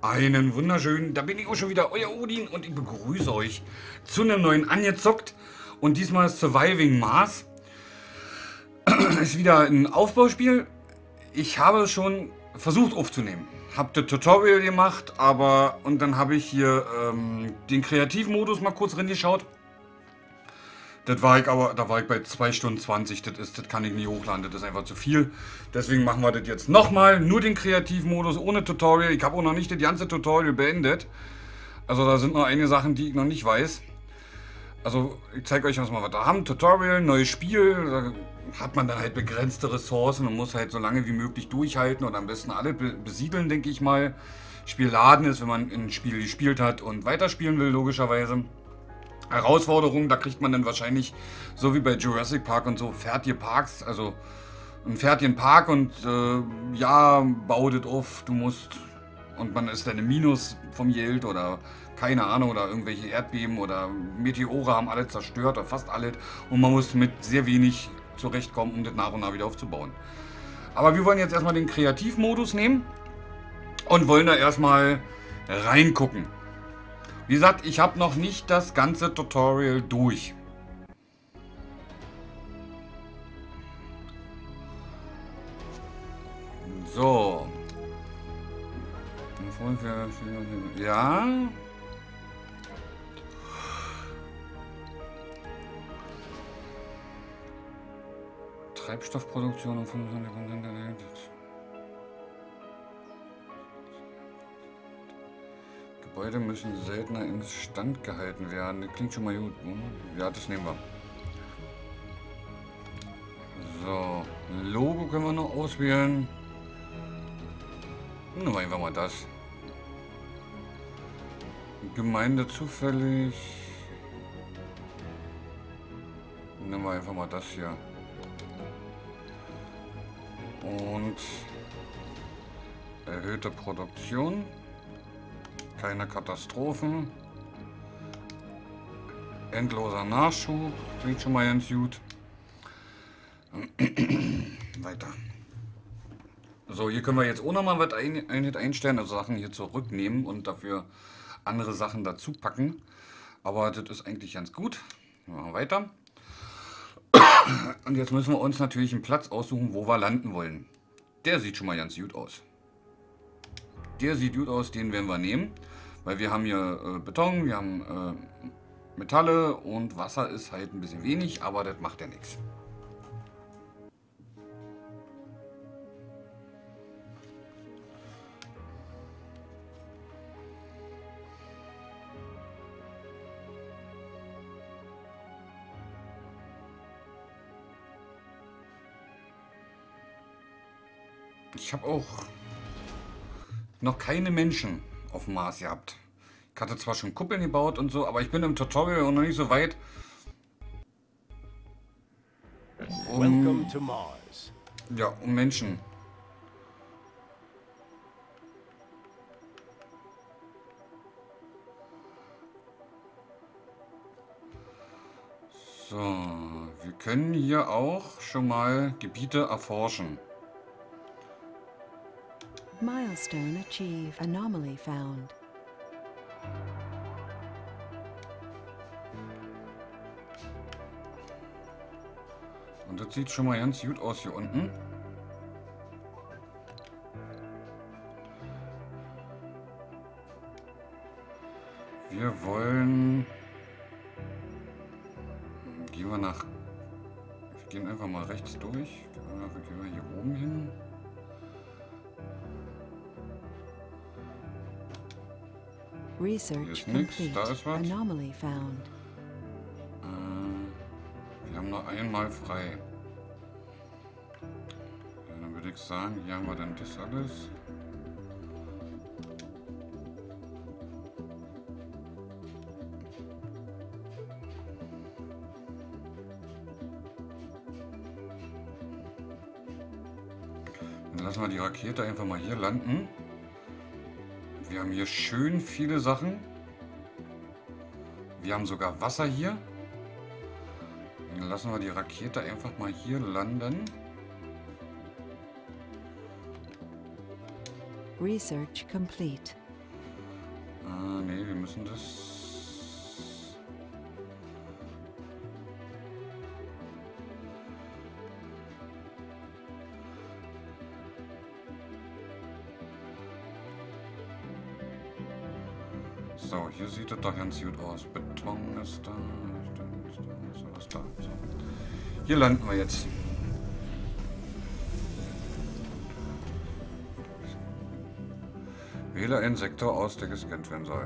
Einen wunderschönen, da bin ich auch schon wieder, euer Odin und ich begrüße euch zu einem neuen Angezockt und diesmal Surviving Mars. Ist wieder ein Aufbauspiel. Ich habe schon versucht aufzunehmen, habe das Tutorial gemacht, und dann habe ich hier den Kreativmodus mal kurz reingeschaut. Da war ich bei 2 Stunden 20, das kann ich nie hochladen, das ist einfach zu viel. Deswegen machen wir das jetzt nochmal, nur den Kreativmodus, ohne Tutorial. Ich habe auch noch nicht das ganze Tutorial beendet. Also da sind noch einige Sachen, die ich noch nicht weiß. Also ich zeige euch, was wir da haben. Tutorial, neues Spiel, da hat man dann halt begrenzte Ressourcen und muss halt so lange wie möglich durchhalten und am besten alle besiedeln, denke ich mal. Spiel laden ist, wenn man ein Spiel gespielt hat und weiterspielen will, logischerweise. Herausforderungen, da kriegt man dann wahrscheinlich, so wie bei Jurassic Park und so, fertige Parks, also einen fertigen Park und ja, bau das auf, du musst, und man ist dann im Minus vom Geld oder keine Ahnung, oder irgendwelche Erdbeben oder Meteore haben alles zerstört oder fast alles und man muss mit sehr wenig zurechtkommen, um das nach und nach wieder aufzubauen. Aber wir wollen jetzt erstmal den Kreativmodus nehmen und wollen da erstmal reingucken. Wie gesagt, ich habe noch nicht das ganze Tutorial durch. So. Ja. Treibstoffproduktion und 25% der Welt. Gebäude müssen seltener instand gehalten werden. Das klingt schon mal gut. Ja, das nehmen wir. So, Logo können wir noch auswählen. Nehmen wir einfach mal das. Gemeinde zufällig. Nehmen wir einfach mal das hier. Und erhöhte Produktion. Keine Katastrophen. Endloser Nachschub. Klingt schon mal ganz gut. Weiter. So, hier können wir jetzt auch noch mal was einstellen, also Sachen hier zurücknehmen und dafür andere Sachen dazu packen. Aber das ist eigentlich ganz gut. Machen wir weiter. Und jetzt müssen wir uns natürlich einen Platz aussuchen, wo wir landen wollen. Der sieht schon mal ganz gut aus. Der sieht gut aus, den werden wir nehmen. Weil wir haben hier Beton, wir haben Metalle und Wasser ist halt ein bisschen wenig, aber das macht ja nichts. Ich habe auch noch keine Menschen auf dem Mars gehabt. Ich hatte zwar schon Kuppeln gebaut und so, aber ich bin im Tutorial noch nicht so weit. Welcome to Mars. Ja, um Menschen. So, wir können hier auch schon mal Gebiete erforschen. Milestone achieved. Anomaly found. Und das sieht schon mal ganz gut aus hier unten. Wir wollen... Gehen wir nach... Wir gehen einfach mal rechts durch. Gehen wir hier oben hin. Research nix, complete. da ist was. Anomaly found. Wir haben noch einmal frei. Ja, dann würde ich sagen, hier haben wir dann das alles. Dann lassen wir die Rakete einfach mal hier landen. Wir haben hier schön viele Sachen. Wir haben sogar Wasser hier. Dann lassen wir die Rakete einfach mal hier landen. Research complete. Nee, wir müssen das... So, hier sieht es doch ganz gut aus. Beton ist da. Was da? So. Hier landen wir jetzt. Wähle einen Sektor aus, der gescannt werden soll.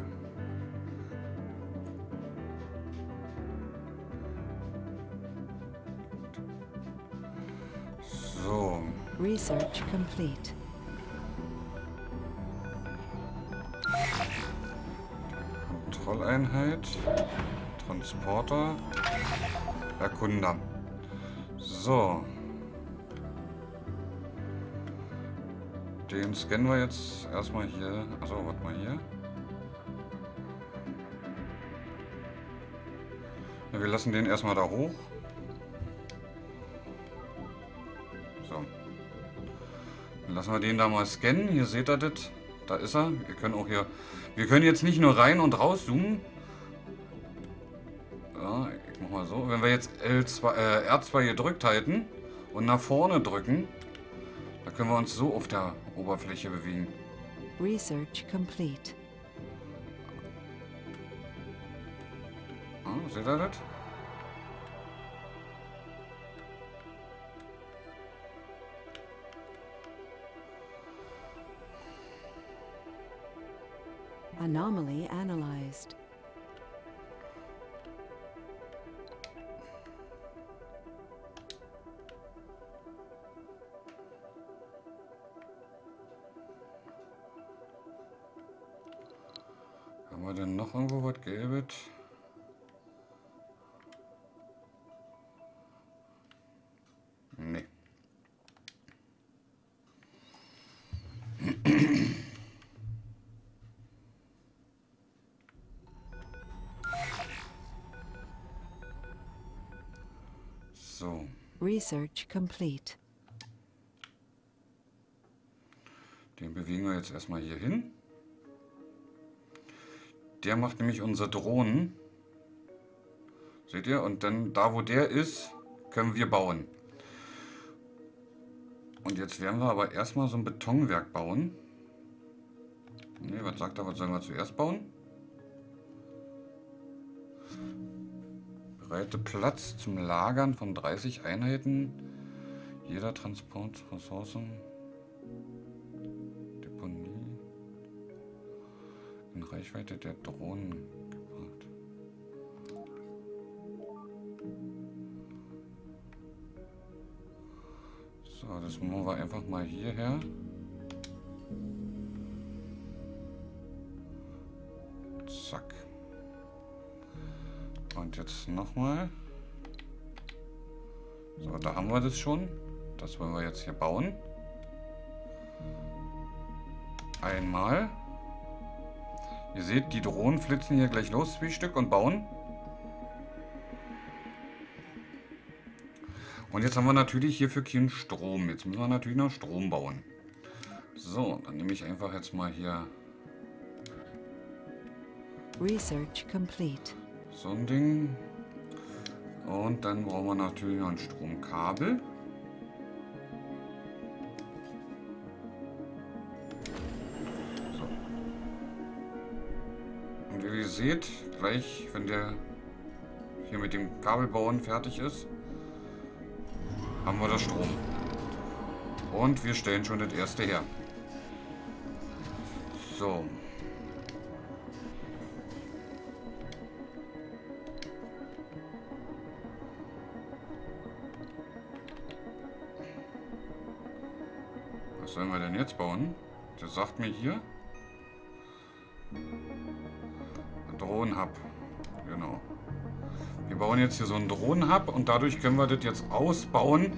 So. Research complete. Kontrolleinheit. Transporter. Erkunder. So. Den scannen wir jetzt erstmal hier. Achso, warte mal hier. Ja, wir lassen den erstmal da hoch. So. Dann lassen wir den da mal scannen. Hier seht ihr das. Da ist er. Wir können auch hier. Wir können jetzt nicht nur rein und raus zoomen. Ja, ich mach mal so. Wenn wir jetzt R2 gedrückt halten und nach vorne drücken, da können wir uns so auf der Oberfläche bewegen. Research complete. Ah, seht ihr das? Anomaly analyzed. Haben wir denn noch irgendwo was Gelbes? Nee. So. Research complete. Den bewegen wir jetzt erstmal hier hin. Der macht nämlich unsere Drohnen. Seht ihr? Und dann da, wo der ist, können wir bauen. Und jetzt werden wir aber erstmal so ein Betonwerk bauen. Ne, was sagt er? Was sollen wir zuerst bauen? Bereite Platz zum Lagern von 30 Einheiten. Jeder Transport, Ressourcen, Deponie in Reichweite der Drohnen gebracht. So, das machen wir einfach mal hierher. Zack. Und jetzt nochmal. So, da haben wir das schon. Das wollen wir jetzt hier bauen. Einmal. Ihr seht, die Drohnen flitzen hier gleich los, 2 Stück, und bauen. Und jetzt haben wir natürlich hierfür keinen Strom. Jetzt müssen wir natürlich noch Strom bauen. So, dann nehme ich einfach jetzt mal hier Research complete. so ein Ding. Und dann brauchen wir natürlich noch ein Stromkabel. So. Und wie ihr seht, gleich, wenn der hier mit dem Kabelbauen fertig ist, haben wir das Strom. Und wir stellen schon das erste her. So. Was sollen wir denn jetzt bauen? Der sagt mir hier. Drohnenhub. Genau. Wir bauen jetzt hier so einen Drohnenhub und dadurch können wir das jetzt ausbauen,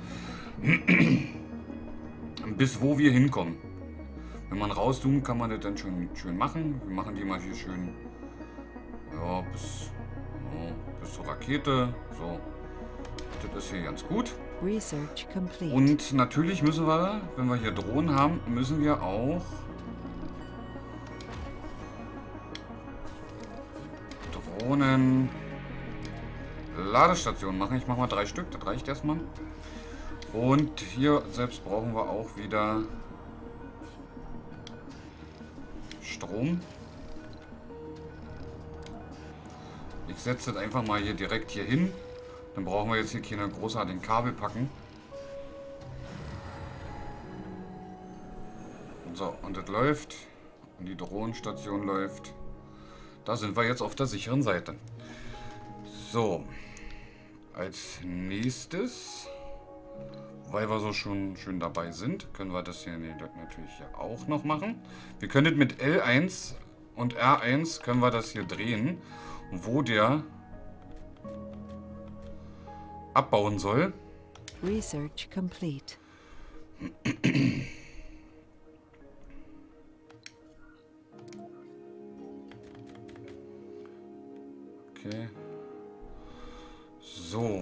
bis wo wir hinkommen. Wenn man rauszoomt, kann man das dann schon schön machen. Wir machen die mal hier schön, ja, bis zur Rakete. So, das ist hier ganz gut. Research complete. Und natürlich müssen wir, wenn wir hier Drohnen haben, müssen wir auch Drohnen. Ladestation machen. Ich mache mal 3 Stück. Das reicht erstmal. Und hier selbst brauchen wir auch wieder Strom. Ich setze das einfach mal hier direkt hier hin. Dann brauchen wir jetzt hier keine großartigen Kabel packen. So, und das läuft. Und die Drohnenstation läuft. Da sind wir jetzt auf der sicheren Seite. So. Als nächstes, weil wir so schon schön dabei sind, können wir das hier natürlich hier auch noch machen. Wir können mit L1 und R1 können wir das hier drehen, wo der abbauen soll. Research complete. Okay. So.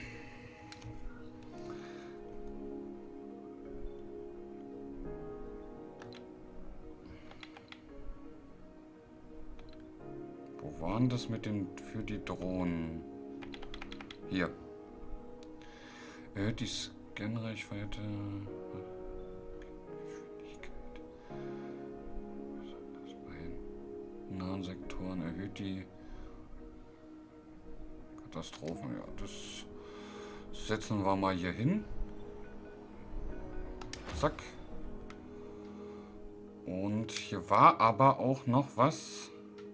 Wo waren das mit den für die Drohnen? Hier. Erhöht die Scanreichweite. Geschwindigkeit. Besonders bei nahen Sektoren erhöht die Katastrophen. Ja, das setzen wir mal hier hin. Zack. Und hier war aber auch noch was.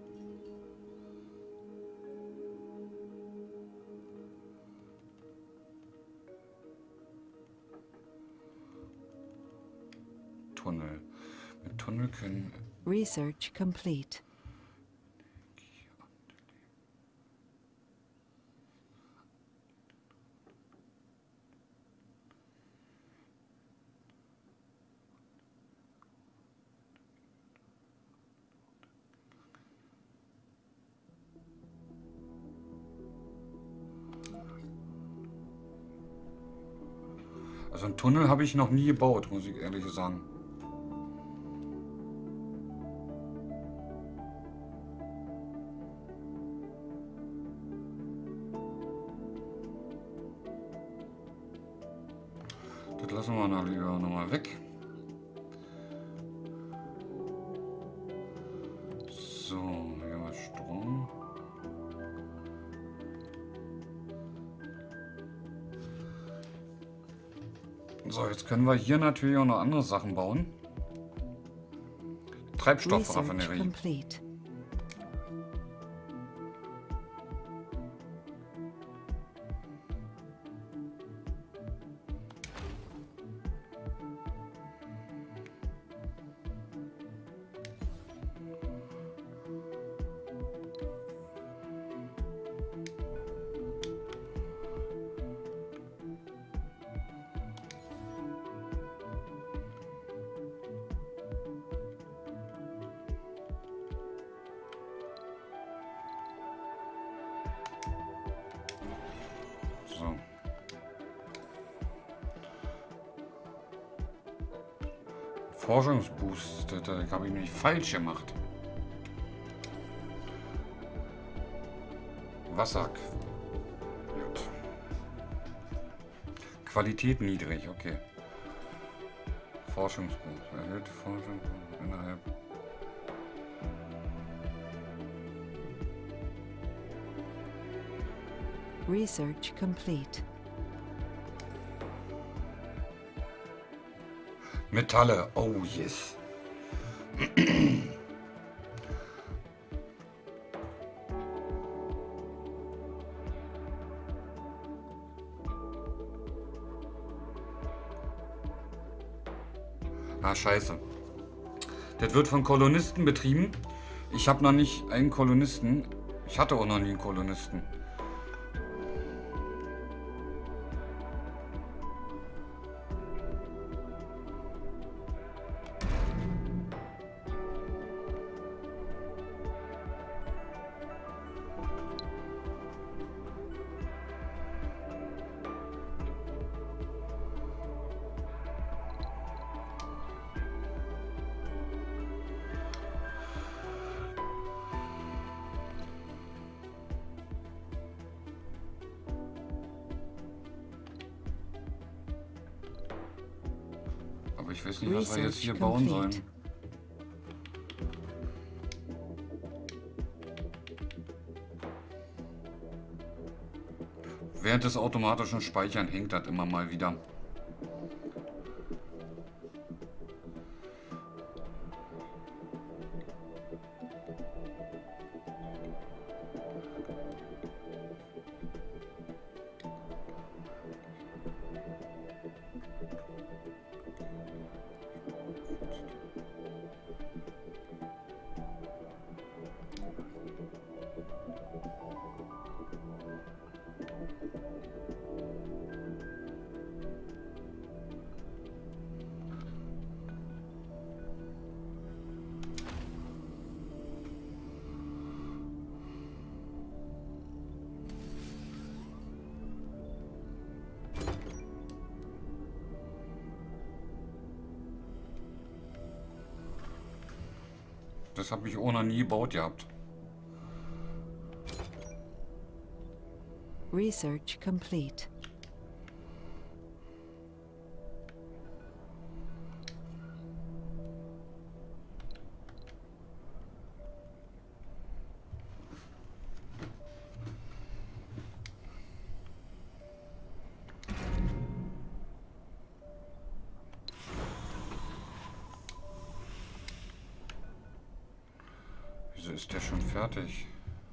Tunnel. Mit Tunnel können... Research complete. Also einen Tunnel habe ich noch nie gebaut, muss ich ehrlich sagen. Das lassen wir noch lieber nochmal weg. So, hier haben wir Strom. So, jetzt können wir hier natürlich auch noch andere Sachen bauen. Research Treibstoffraffinerie. complete. So. Forschungsboost, das habe ich nämlich falsch gemacht. Wasser. Gut. Qualität niedrig, okay. Forschungsboost. Erhöhte Forschung innerhalb. Research complete. Metalle. Oh yes. Ah, scheiße. Das wird von Kolonisten betrieben. Ich habe noch nicht einen Kolonisten. Ich hatte auch noch nie einen Kolonisten. Aber ich weiß nicht, was wir jetzt Research hier bauen sollen. complete. Während des automatischen Speichern hängt das immer mal wieder. Das habe ich auch noch nie gebaut gehabt. Research complete. Wieso ist der schon fertig?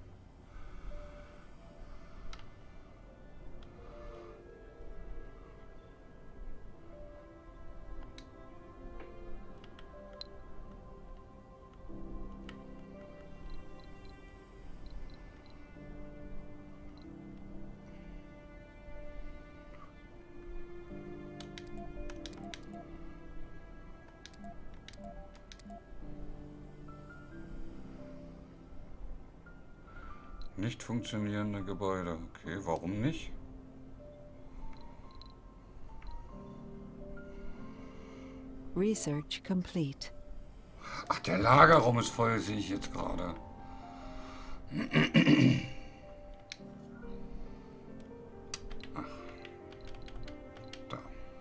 Nicht funktionierende Gebäude. Okay, warum nicht? Research complete. Ach, der Lagerraum ist voll, sehe ich jetzt gerade. Ach. Da.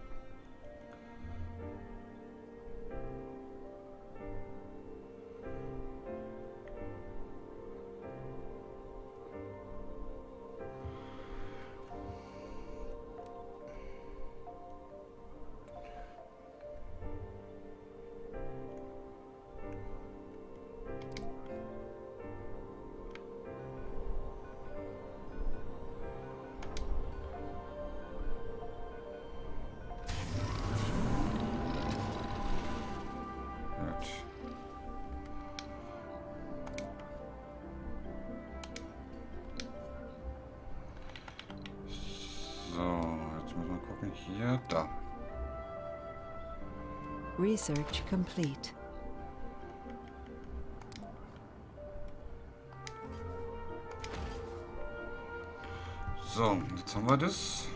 Gut. So, jetzt müssen wir gucken. Hier, da. Research complete. So, jetzt haben wir das.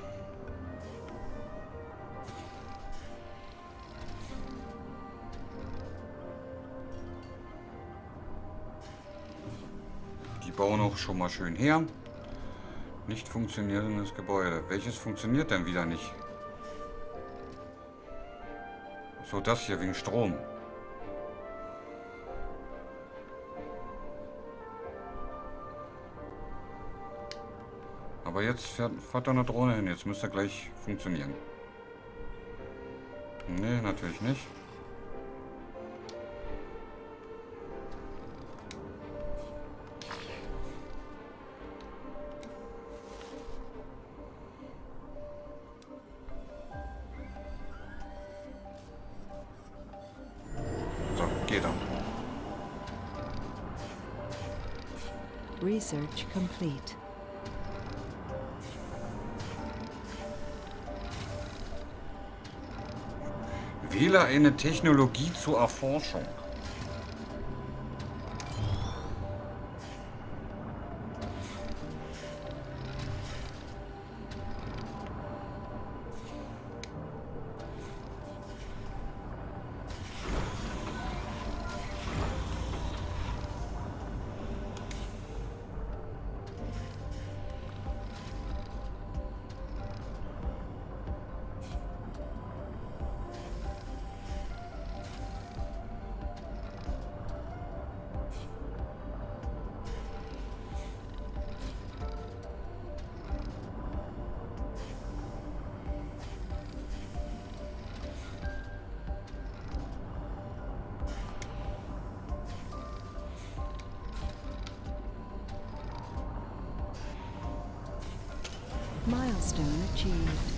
Die bauen auch schon mal schön her. Nicht funktionierendes Gebäude. Welches funktioniert denn wieder nicht? So, das hier wegen Strom. Aber jetzt fährt da eine Drohne hin. Jetzt müsste gleich funktionieren. Nee, natürlich nicht. So, geht er. Research complete. Wähle eine Technologie zur Erforschung. Milestone achieved.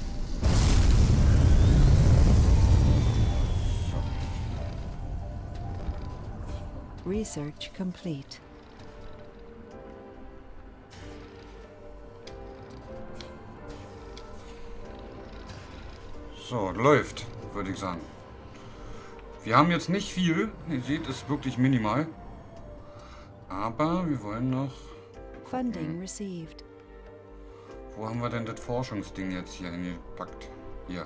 Research complete. So, läuft, würde ich sagen. Wir haben jetzt nicht viel. Ihr seht, es ist wirklich minimal. Aber wir wollen noch... Funding received. Wo haben wir denn das Forschungsding jetzt hier hingepackt? Hier.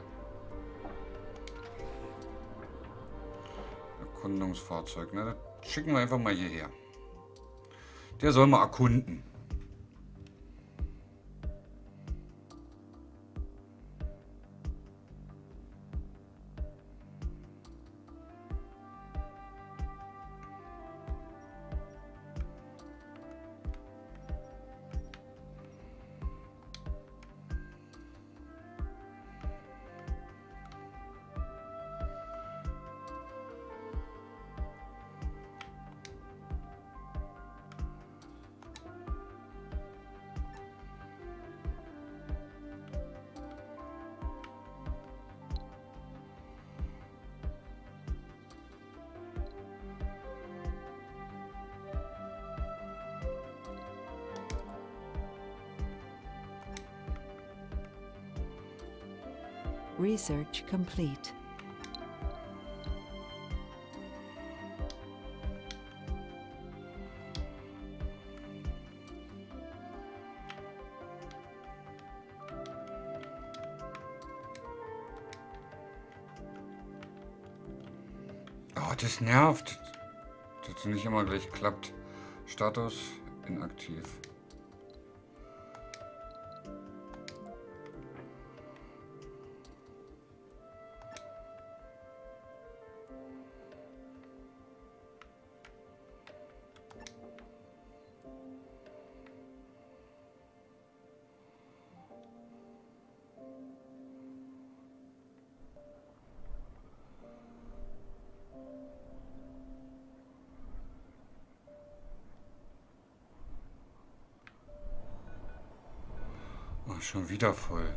Erkundungsfahrzeug, ne? Das schicken wir einfach mal hierher. Der soll mal erkunden. Research complete. Oh, das nervt, dass es nicht immer gleich klappt. Status inaktiv. Oh, schon wieder voll.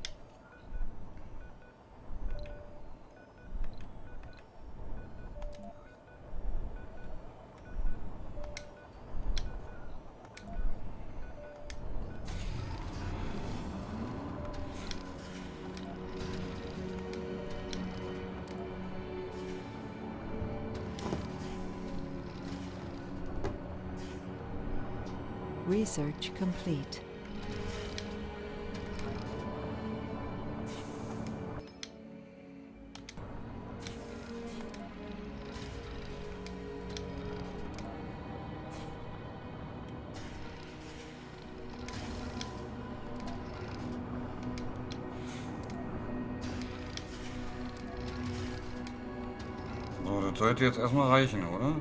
Research complete. So, das sollte jetzt erstmal reichen, oder?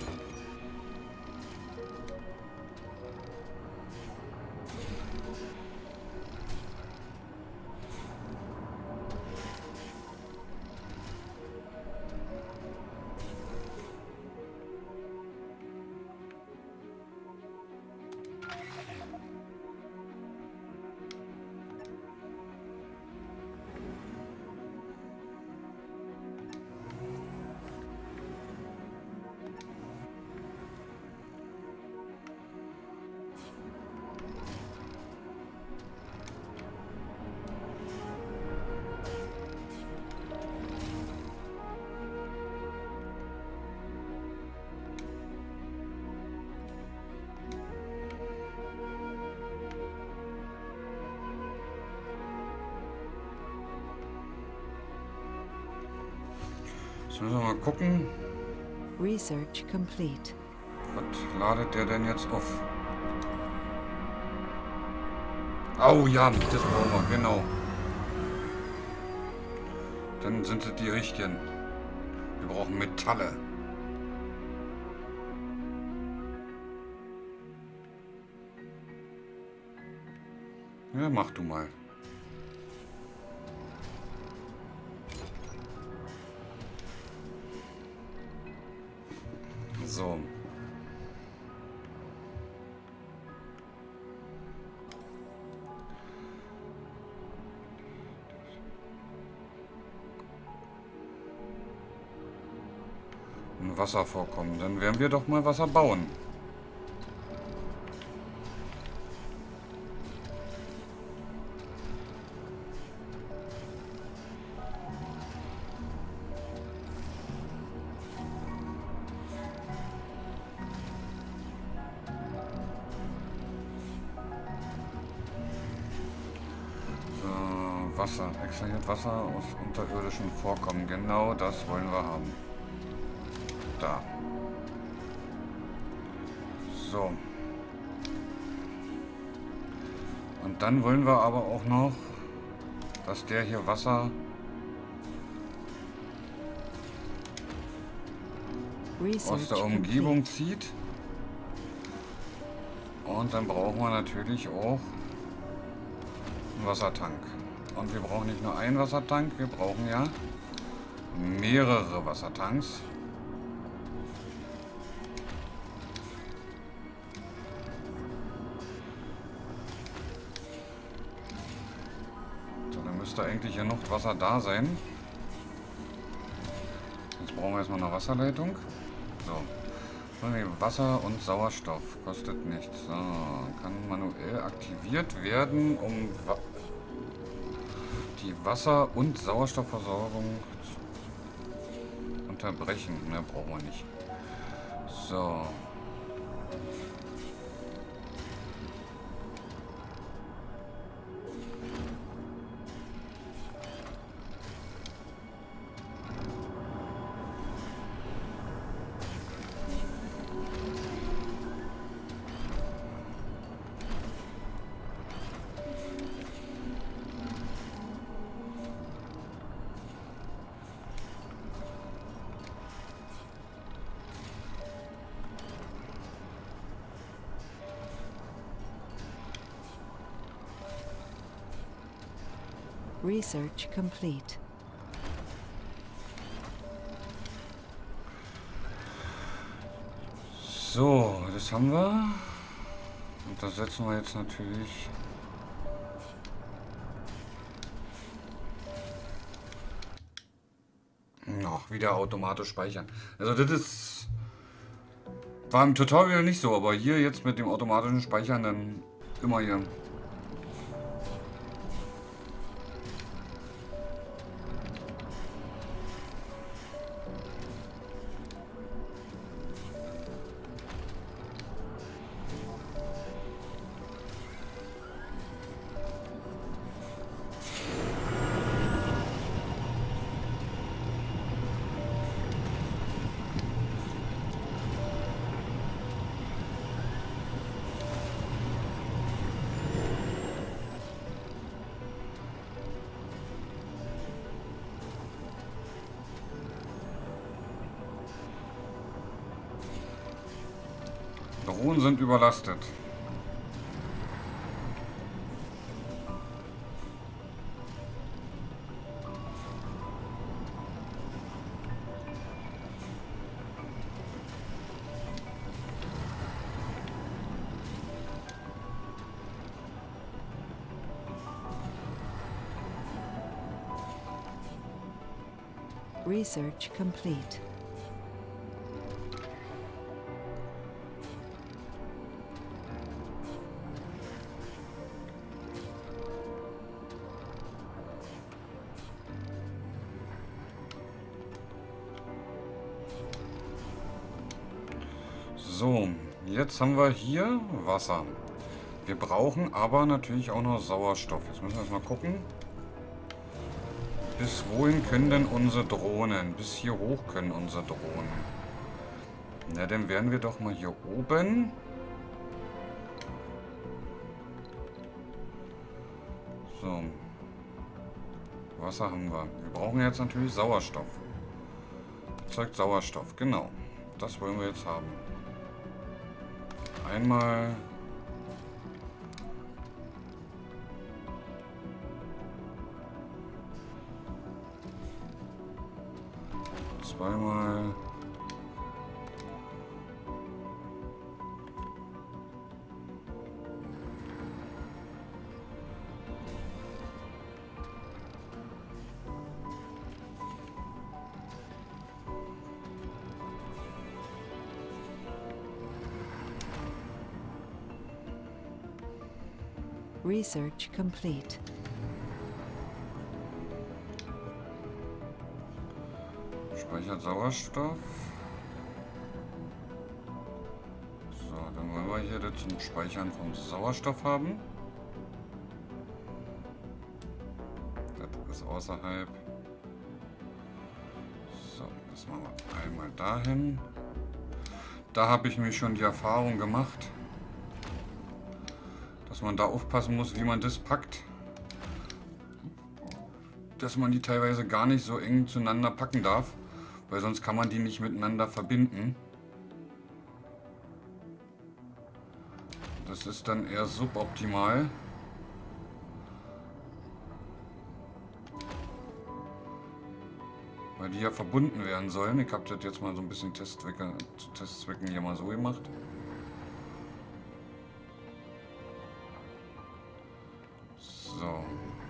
Jetzt müssen wir mal gucken, Research complete. was ladet der denn jetzt auf? Oh ja, das brauchen wir, genau. Dann sind es die richtigen. Wir brauchen Metalle. Ja, mach du mal. So. Wasser vorkommen. Dann werden wir doch mal Wasser bauen. Wasser, extrahiert Wasser aus unterirdischen Vorkommen. Genau das wollen wir haben. Da. So. Und dann wollen wir aber auch noch, dass der hier Wasser aus der Umgebung zieht. Und dann brauchen wir natürlich auch einen Wassertank. Und wir brauchen nicht nur einen Wassertank, wir brauchen ja mehrere Wassertanks. So, dann müsste eigentlich hier noch Wasser da sein. Jetzt brauchen wir erstmal eine Wasserleitung. So. Wasser und Sauerstoff. Kostet nichts. So, kann manuell aktiviert werden, um die Wasser- und Sauerstoffversorgung zu unterbrechen. Mehr brauchen wir nicht. So. Research complete. So, das haben wir. Und das setzen wir jetzt natürlich. Noch wieder automatisch speichern. Also das ist. War im Tutorial nicht so, aber hier jetzt mit dem automatischen Speichern dann immer hier. Drohnen sind überlastet. Research complete. So, jetzt haben wir hier Wasser. Wir brauchen aber natürlich auch noch Sauerstoff. Jetzt müssen wir erstmal gucken. Bis wohin können denn unsere Drohnen? Bis hier hoch können unsere Drohnen. Na, dann werden wir doch mal hier oben. So. Wasser haben wir. Wir brauchen jetzt natürlich Sauerstoff. Erzeugt Sauerstoff, genau. Das wollen wir jetzt haben. Einmal. Zweimal. Research complete. Speichert Sauerstoff. So, dann wollen wir hier das zum Speichern vom Sauerstoff haben. Das ist außerhalb. So, das machen wir einmal dahin. Da habe ich mir schon die Erfahrung gemacht, dass man da aufpassen muss, wie man das packt. Dass man die teilweise gar nicht so eng zueinander packen darf, weil sonst kann man die nicht miteinander verbinden. Das ist dann eher suboptimal. Weil die ja verbunden werden sollen. Ich habe das jetzt mal so ein bisschen zu Testzwecken hier mal so gemacht. So.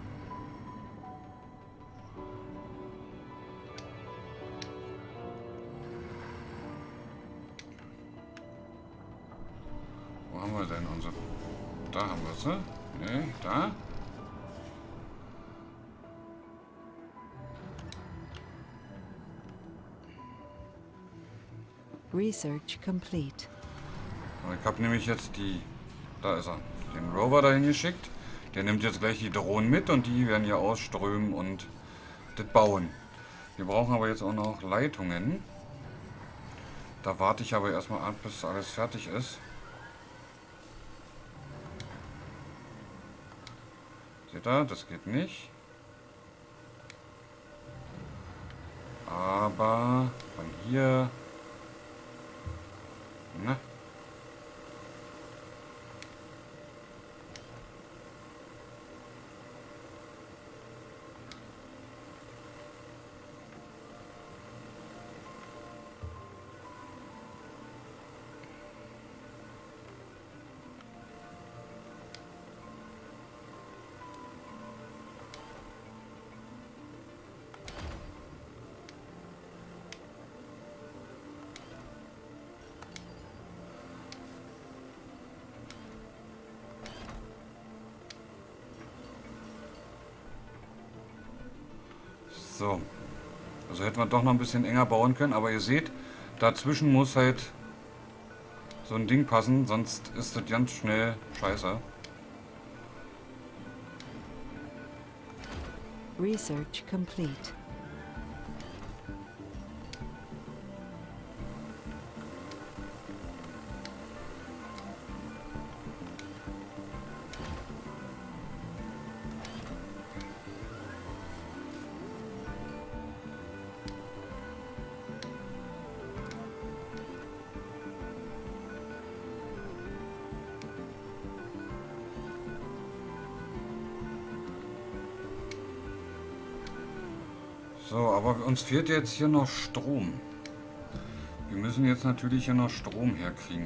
Wo haben wir denn unsere... Da haben wir sie. Ne, da. Research complete. Ich habe nämlich jetzt da ist er, den Rover dahin geschickt. Der nimmt jetzt gleich die Drohnen mit und die werden hier ausströmen und das bauen. Wir brauchen aber jetzt auch noch Leitungen. Da warte ich aber erstmal ab, bis alles fertig ist. Seht ihr, das geht nicht. Aber von hier... Na. So, also hätten wir doch noch ein bisschen enger bauen können, aber ihr seht, dazwischen muss halt so ein Ding passen, sonst ist das ganz schnell scheiße. Research complete. So, aber uns fehlt jetzt hier noch Strom. Wir müssen jetzt natürlich hier noch Strom herkriegen.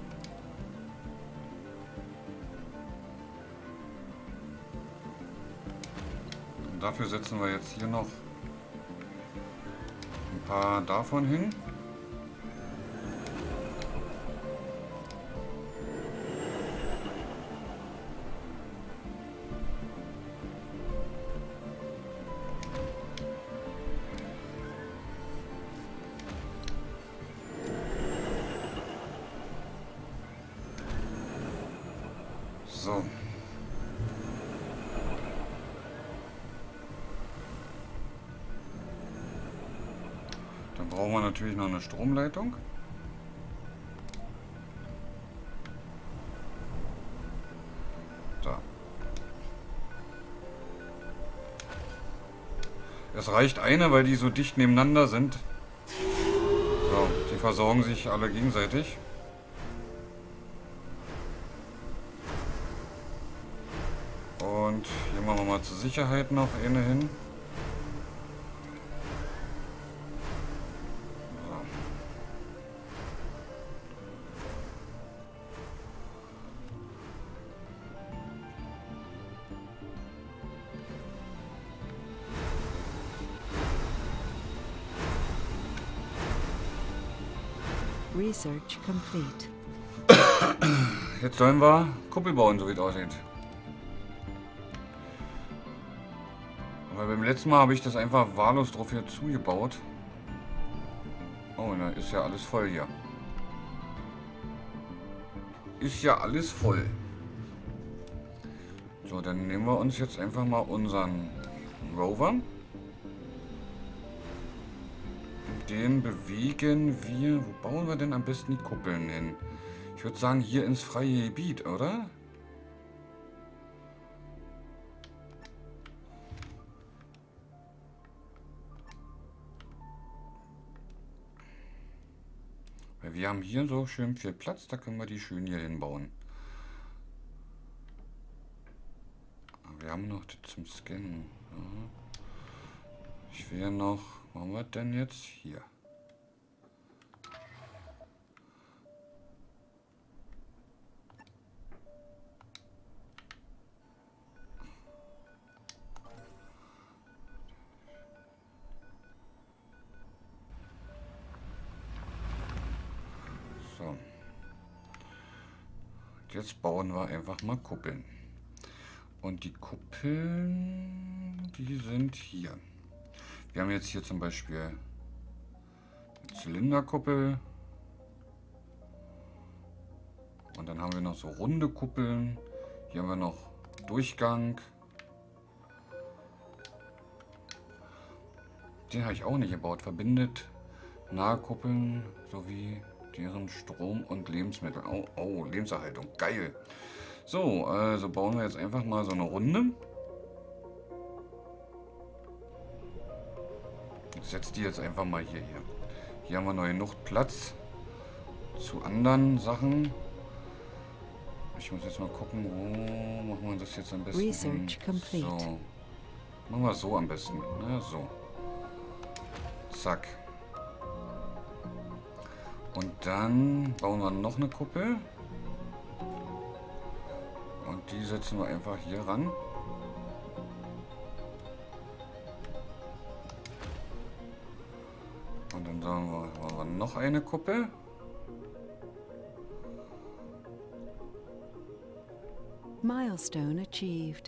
Und dafür setzen wir jetzt hier noch ein paar davon hin. So. Dann brauchen wir natürlich noch eine Stromleitung. Da. Es reicht eine, weil die so dicht nebeneinander sind. So, die versorgen sich alle gegenseitig. Und hier machen wir mal zur Sicherheit noch eine hin. Research complete. Jetzt sollen wir Kuppel bauen, so wie es aussieht. Aber beim letzten Mal habe ich das einfach wahllos drauf hier zugebaut. Oh, da ist ja alles voll hier. Ist ja alles voll. So, dann nehmen wir uns jetzt einfach mal unseren Rover. Den bewegen wir... Wo bauen wir denn am besten die Kuppeln hin? Ich würde sagen, hier ins freie Gebiet, oder? Weil wir haben hier so schön viel Platz, da können wir die schön hier hinbauen. Wir haben noch das zum Scannen. Ja. Ich will ja noch... Was haben wir denn jetzt? Hier. So. Jetzt bauen wir einfach mal Kuppeln. Und die Kuppeln, die sind hier. Wir haben jetzt hier zum Beispiel eine Zylinderkuppel. Und dann haben wir noch so runde Kuppeln. Hier haben wir noch Durchgang. Den habe ich auch nicht gebaut. Verbindet nahe Kuppeln sowie deren Strom und Lebensmittel. Oh, oh, Lebenserhaltung. Geil. So, also bauen wir jetzt einfach mal so eine Runde. Ich setze die jetzt einfach mal hier. Hier haben wir noch genug Platz zu anderen Sachen. Ich muss jetzt mal gucken, wo machen wir das jetzt am besten. Research complete. So. Machen wir so am besten. Na, so. Zack. Und dann bauen wir noch eine Kuppel. Und die setzen wir einfach hier ran. Und dann sagen wir, machen wir noch eine Kuppel. Milestone achieved.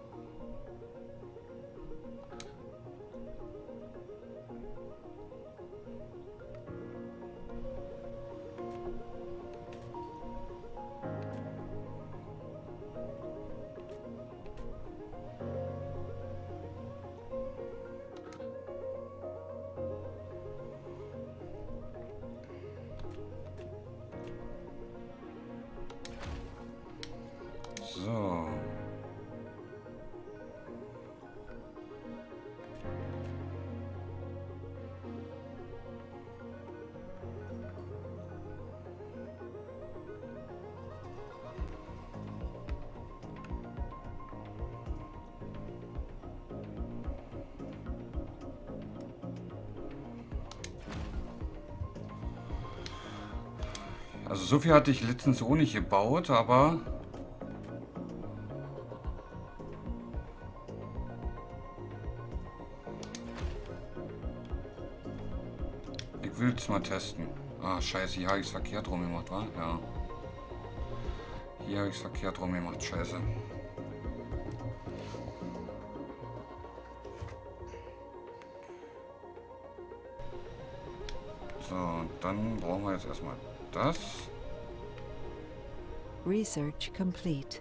So. Also so viel hatte ich letztens auch nicht gebaut, aber ich will es mal testen. Ah, scheiße, hier habe ich es verkehrt rum gemacht, wa? Ja. Hier habe ich es verkehrt rum gemacht, scheiße. So, und dann brauchen wir jetzt erstmal das. Research complete.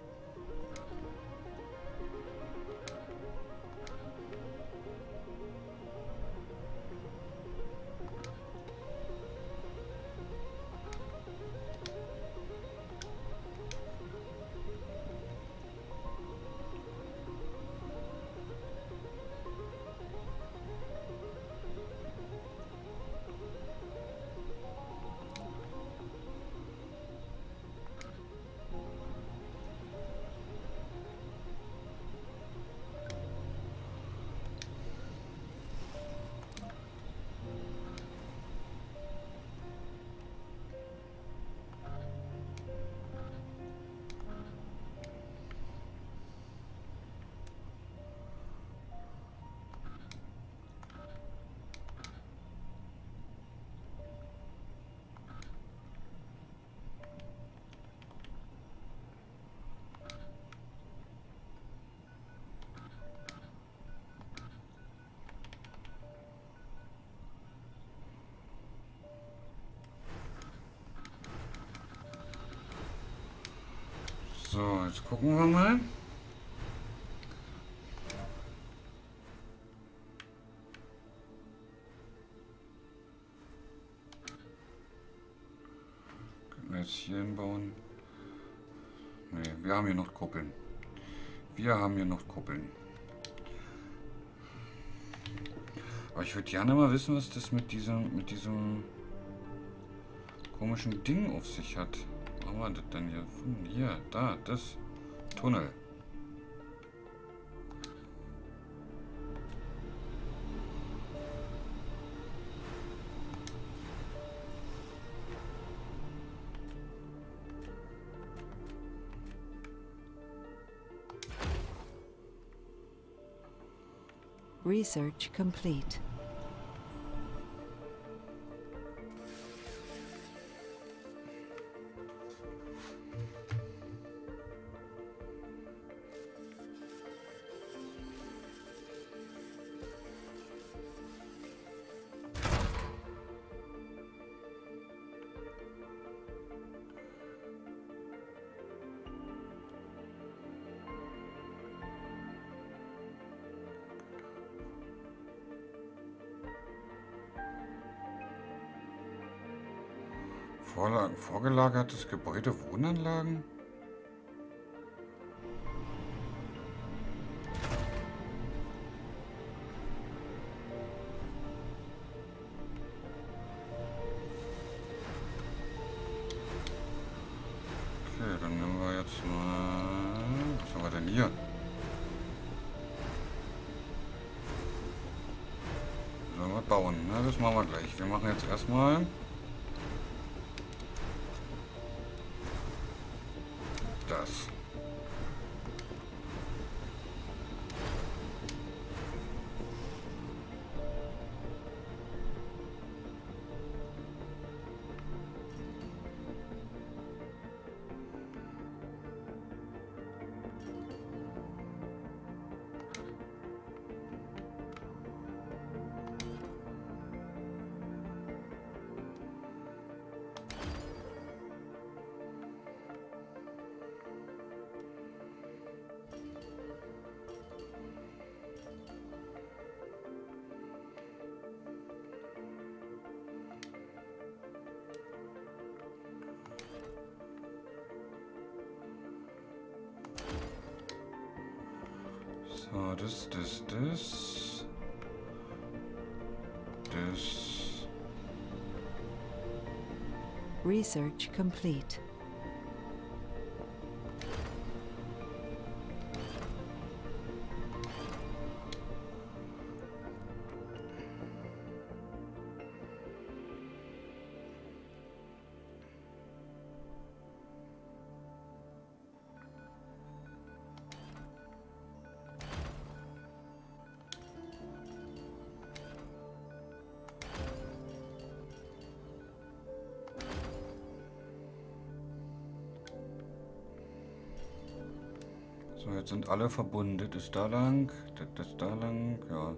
So, jetzt gucken wir mal. Können wir jetzt hier hinbauen? Ne, wir haben hier noch Kuppeln. Wir haben hier noch Kuppeln. Aber ich würde gerne mal wissen, was das mit diesem komischen Ding auf sich hat. Wo haben wir das denn hier? Hier, da, das Tunnel. Research complete. Vorgelagertes Gebäude, Wohnanlagen? Okay, dann nehmen wir jetzt mal... Was haben wir denn hier? Sollen wir bauen? Na, das machen wir gleich. Wir machen jetzt erstmal... das. So, das. Research complete. So, jetzt sind alle verbunden. Das ist da lang, das ist da lang, ja.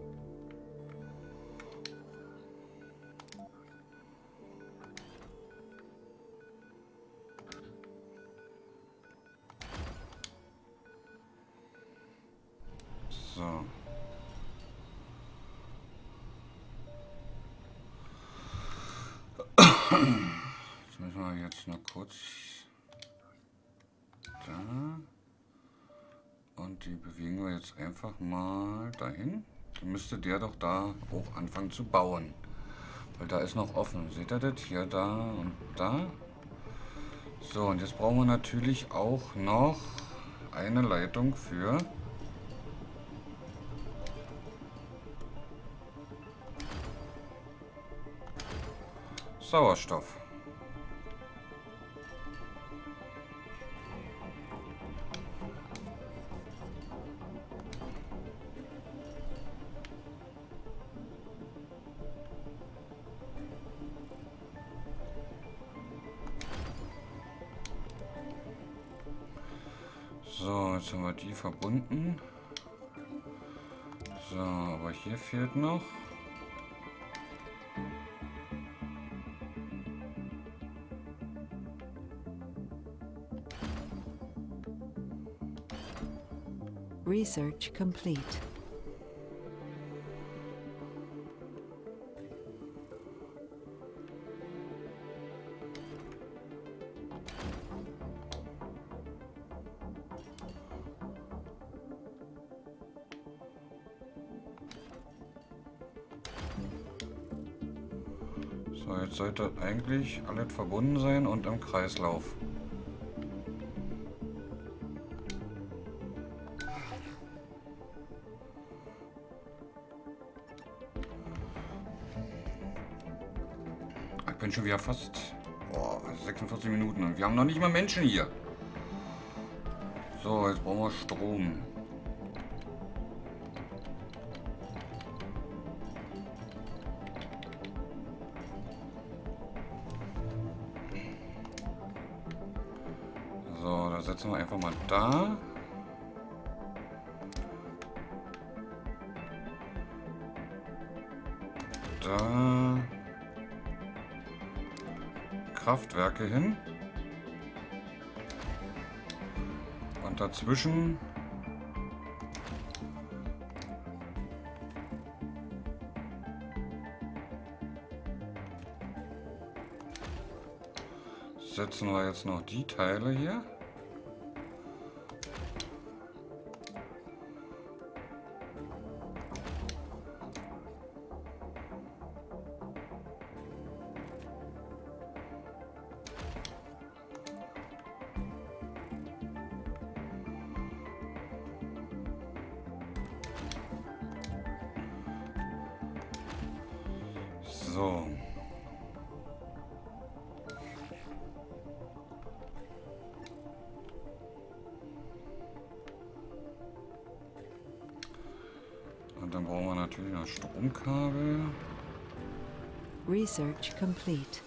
So. Das müssen wir jetzt noch kurz da. Und die bewegen wir jetzt einfach mal dahin. Dann müsste der doch da auch anfangen zu bauen. Weil da ist noch offen. Seht ihr das? Hier, da und da. So, und jetzt brauchen wir natürlich auch noch eine Leitung für Sauerstoff. So, jetzt haben wir die verbunden. So, aber hier fehlt noch. Research complete. So, jetzt sollte eigentlich alles verbunden sein und im Kreislauf. Ich bin schon wieder fast 46 Minuten und wir haben noch nicht mal Menschen hier. So, jetzt brauchen wir Strom. So, da setzen wir einfach mal da. Da. Kraftwerke hin. Und dazwischen setzen wir jetzt noch die Teile hier. So. Und dann brauchen wir natürlich noch Stromkabel. Research complete.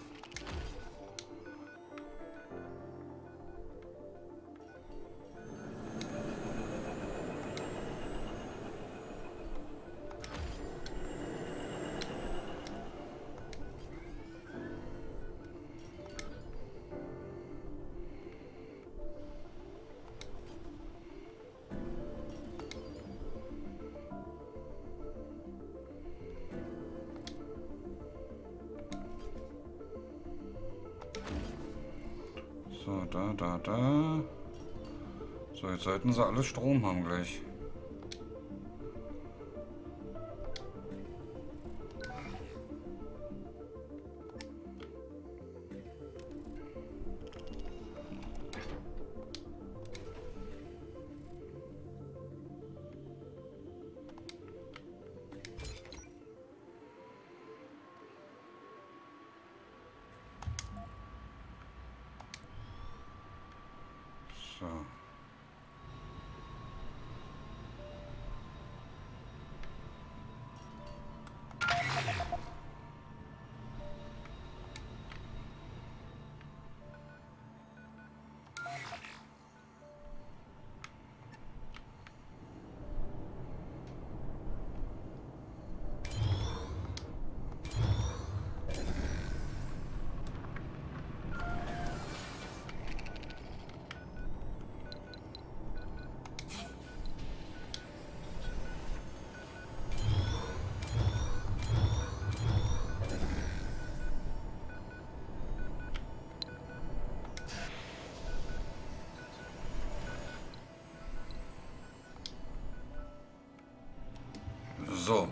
So, da. So, jetzt sollten sie alle Strom haben gleich. So. So.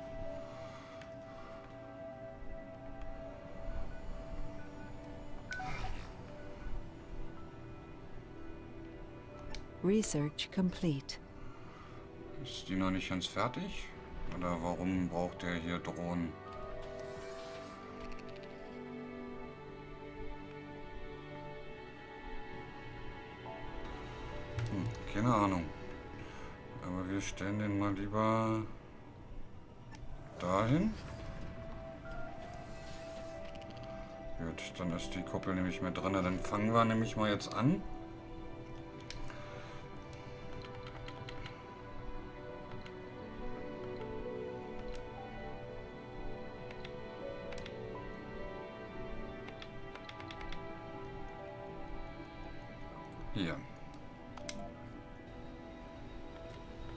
Research complete. Ist die noch nicht ganz fertig? Oder warum braucht der hier Drohnen? Keine Ahnung. Aber wir stellen den mal lieber dahin. Gut, dann ist die Kuppel nämlich mehr drin. Dann fangen wir nämlich mal jetzt an. Hier.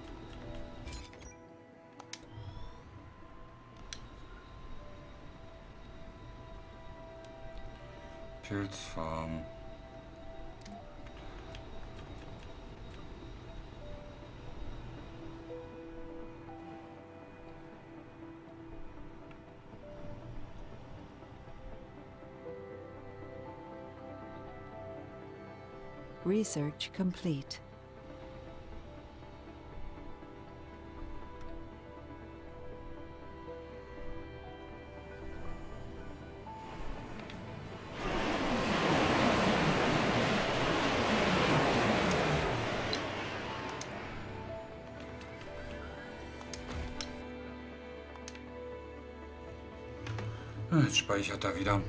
Pilzfarm. Research complete. Jetzt speichert er wieder.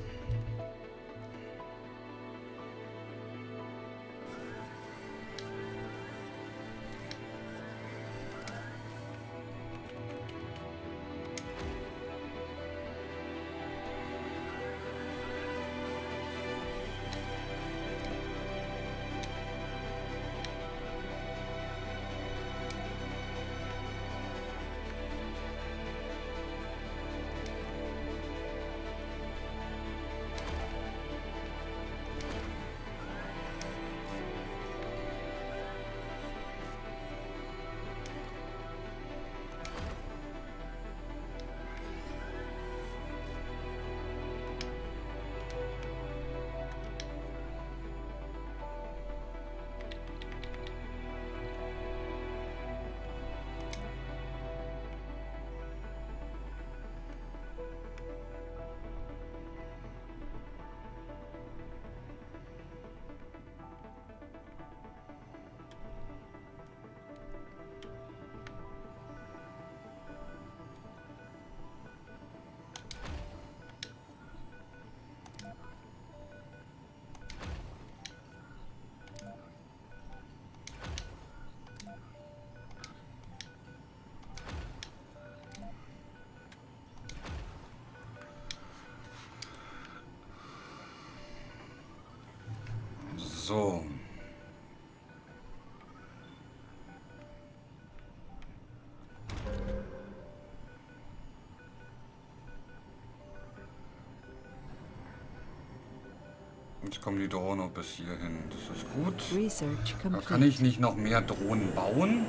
So. Jetzt kommen die Drohnen bis hierhin. Das ist gut. Research Da complete. kann ich nicht noch mehr Drohnen bauen.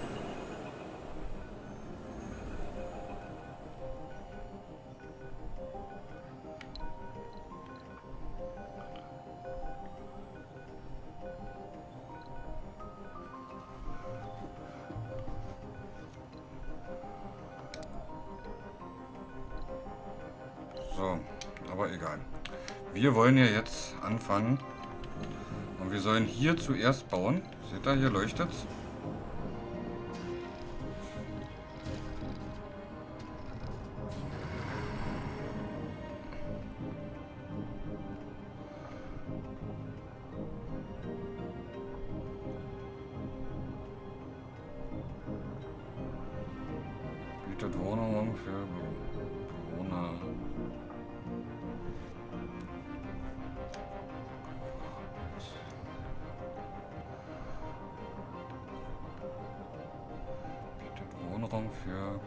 So, aber egal. Wir wollen ja jetzt anfangen. Und wir sollen hier zuerst bauen. Seht ihr, hier leuchtet's. Bietet Wohnungen für Bewohner. Wohnraum für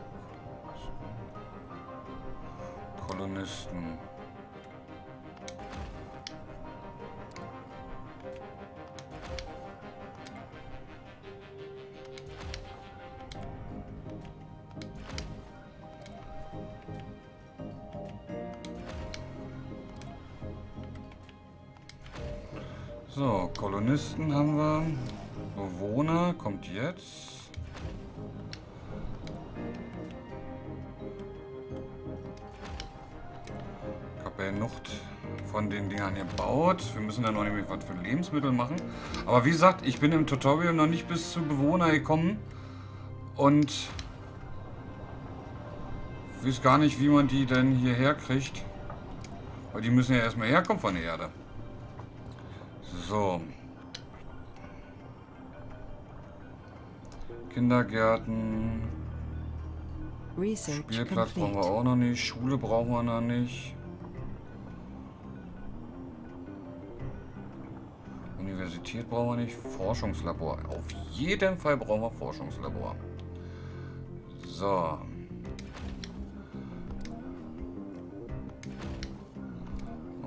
Kolonisten. So, Kolonisten haben wir. Bewohner kommt jetzt. Nucht von den Dingern gebaut. Wir müssen dann noch nämlich was für Lebensmittel machen. Aber wie gesagt, ich bin im Tutorial noch nicht bis zu Bewohner gekommen. Und weiß gar nicht, wie man die denn hierher kriegt. Weil die müssen ja erstmal herkommen von der Erde. So. Kindergärten. Research Spielplatz brauchen wir complete. auch noch nicht. Schule brauchen wir noch nicht. Universität brauchen wir nicht. Forschungslabor. Auf jeden Fall brauchen wir Forschungslabor. So.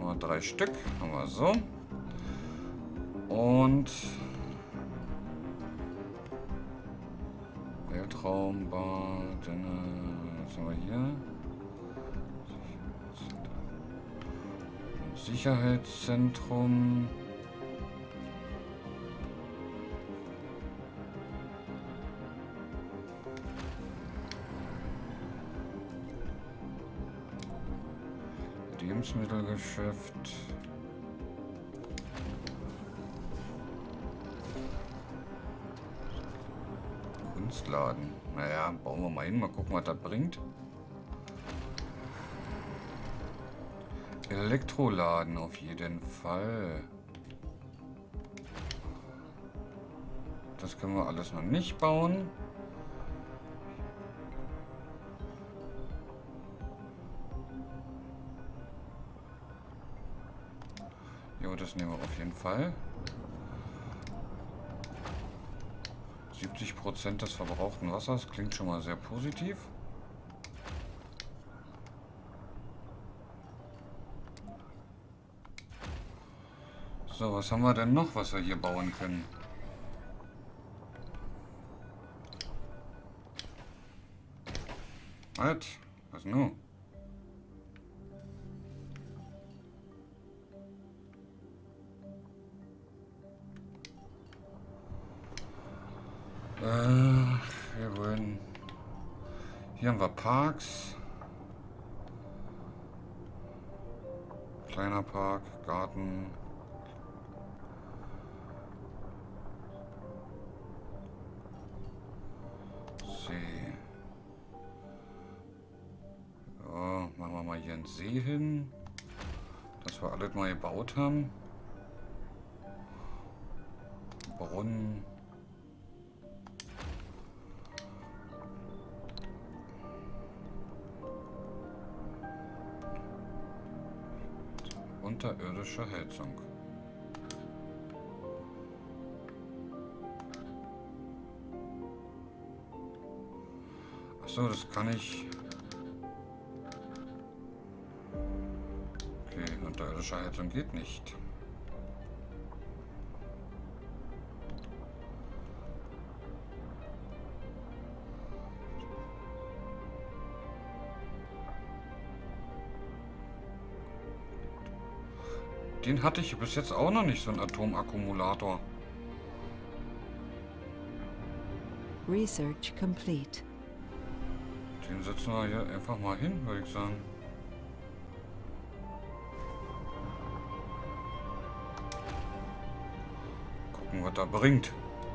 Haben wir 3 Stück. Haben wir so. Und Weltraumbad. Was haben wir hier? Sicherheitszentrum. Lebensmittelgeschäft. Kunstladen. Naja, bauen wir mal hin, mal gucken, was das bringt. Elektroladen auf jeden Fall. Das können wir alles noch nicht bauen. Jo, das nehmen wir auf jeden Fall. 70% des verbrauchten Wassers klingt schon mal sehr positiv. So, was haben wir denn noch, was wir hier bauen können? Was nun? Wir wollen... Hier haben wir Parks. Kleiner Park, Garten. See. Ja, machen wir mal hier einen See hin. Dass wir alles mal gebaut haben. Brunnen. Unterirdische Heizung. Achso, das kann ich. Okay, unterirdische Heizung geht nicht. Den hatte ich bis jetzt auch noch nicht, so einen Atomakkumulator. Research complete. Den setzen wir hier einfach mal hin, würde ich sagen. Gucken, was da bringt.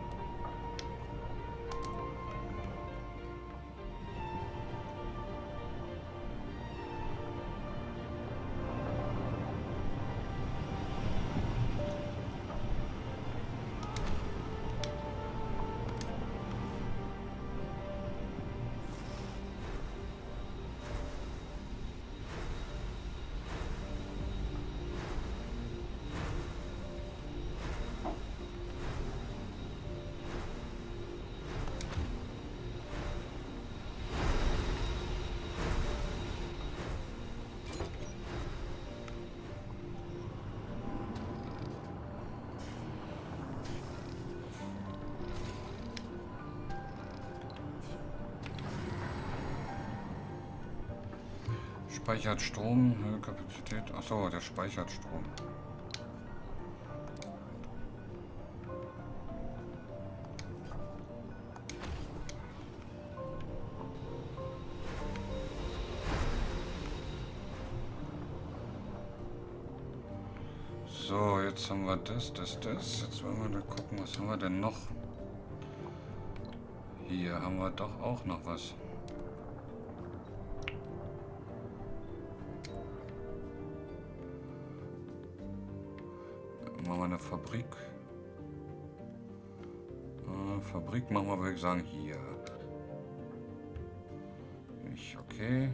Speichert Strom, Kapazität. Achso, der speichert Strom. So, jetzt haben wir das. Jetzt wollen wir mal gucken, was haben wir denn noch? Hier haben wir doch auch noch was. Machen wir eine Fabrik. Fabrik machen wir, würde ich sagen, hier. Nicht okay.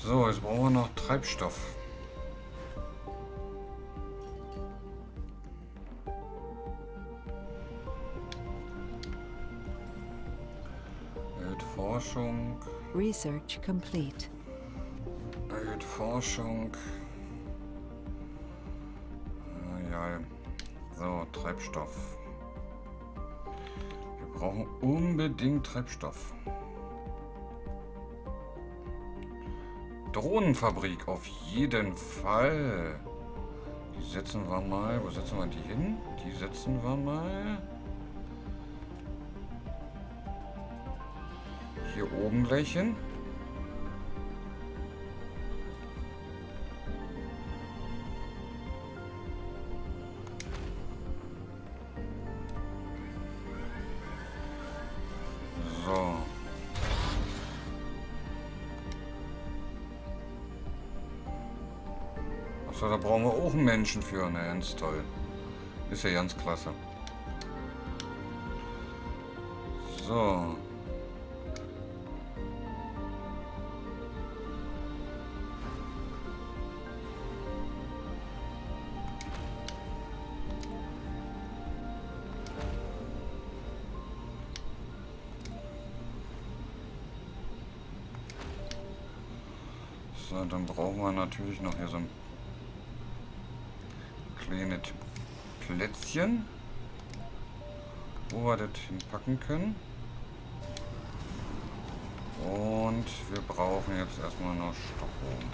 So, jetzt brauchen wir noch Treibstoff. Erhöht Forschung. Research complete. Erhöht Forschung. Ja. So, Treibstoff. Wir brauchen unbedingt Treibstoff. Drohnenfabrik auf jeden Fall. Die setzen wir mal. Wo setzen wir die hin? Die setzen wir mal hier oben gleich hin. So. Achso, da brauchen wir auch einen Menschen für. Na, ganz toll. Ist ja ganz klasse. So. So, dann brauchen wir natürlich noch hier so ein kleines Plätzchen, wo wir das hinpacken können. Und wir brauchen jetzt erstmal noch Strom.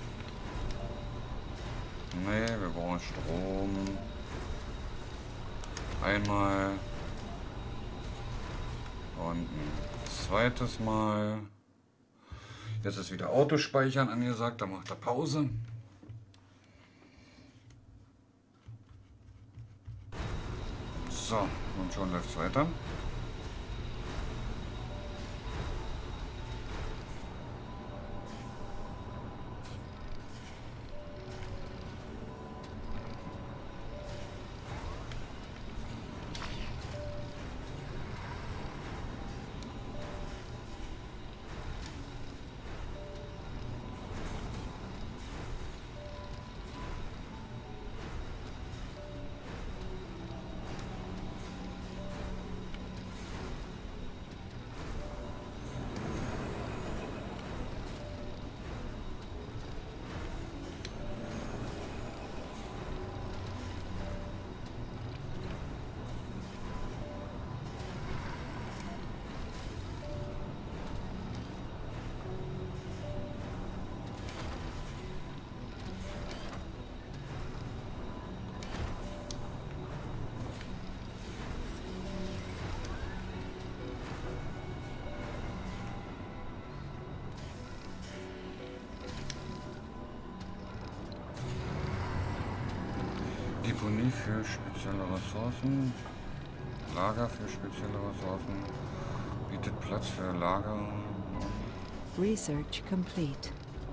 Ne, wir brauchen Strom. Einmal. Und ein zweites Mal. Jetzt ist wieder Autospeichern angesagt, da macht er Pause. So, und schon läuft es weiter. Deponie für spezielle Ressourcen. Lager für spezielle Ressourcen. Bietet Platz für Lager. Research complete.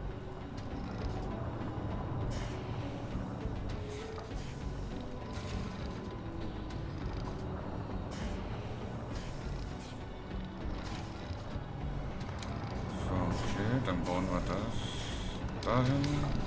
So, okay, dann bauen wir das dahin.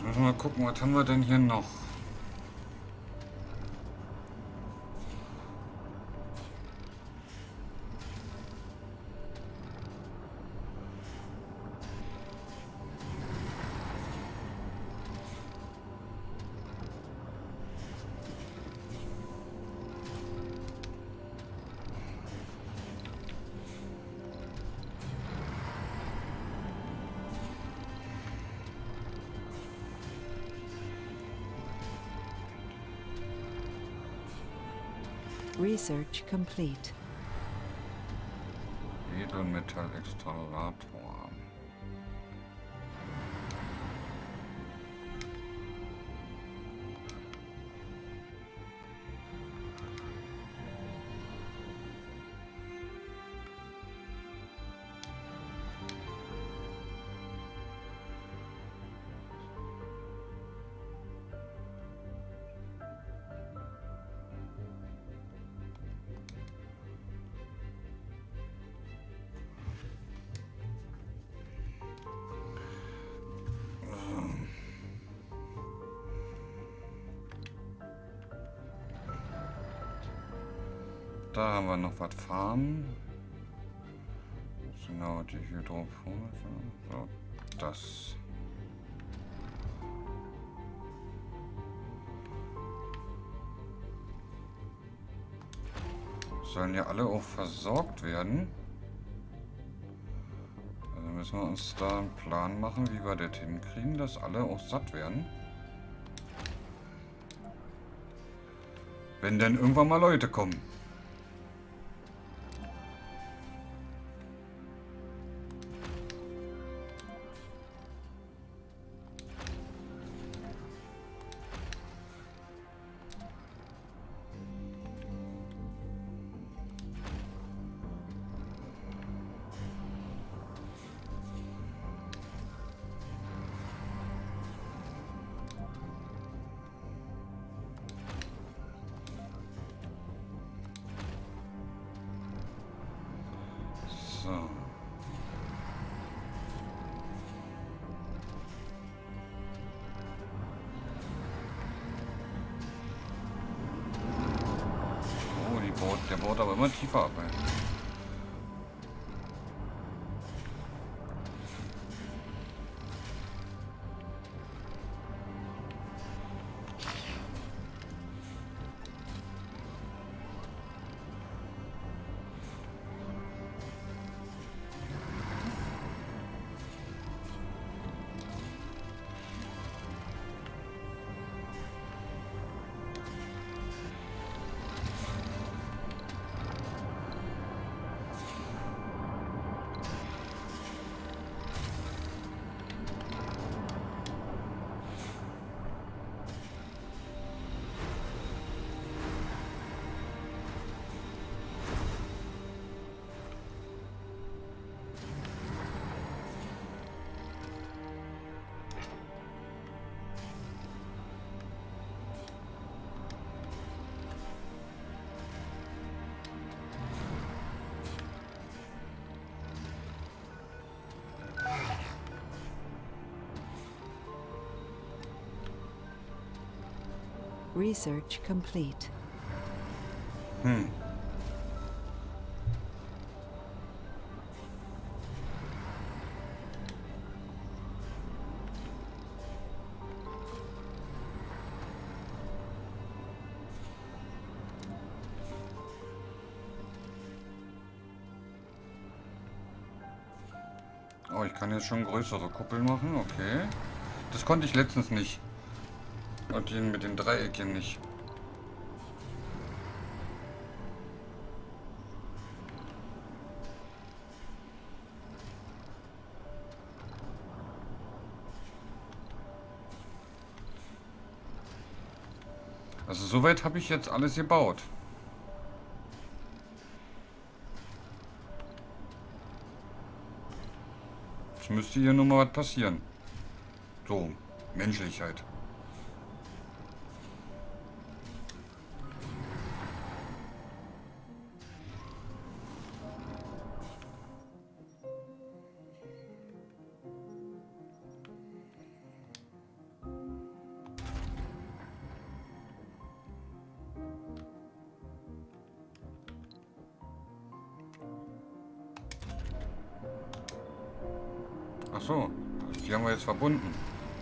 Jetzt müssen wir mal gucken, was haben wir denn hier noch? Research complete. Edelmetallextrallator. Da haben wir noch was fahren. Genau, die Hydropone. So, das. Sollen ja alle auch versorgt werden. Also müssen wir uns da einen Plan machen, wie wir das hinkriegen, dass alle auch satt werden. Wenn denn irgendwann mal Leute kommen. So. Oh, der baut aber immer tiefer ab. Ey. Research complete. Oh, ich kann jetzt schon größere Kuppel machen, okay. Das konnte ich letztens nicht. Und den mit den Dreieckchen nicht. Also soweit habe ich jetzt alles gebaut. Jetzt müsste hier nur mal was passieren. So, Menschlichkeit. Ach so, die haben wir jetzt verbunden.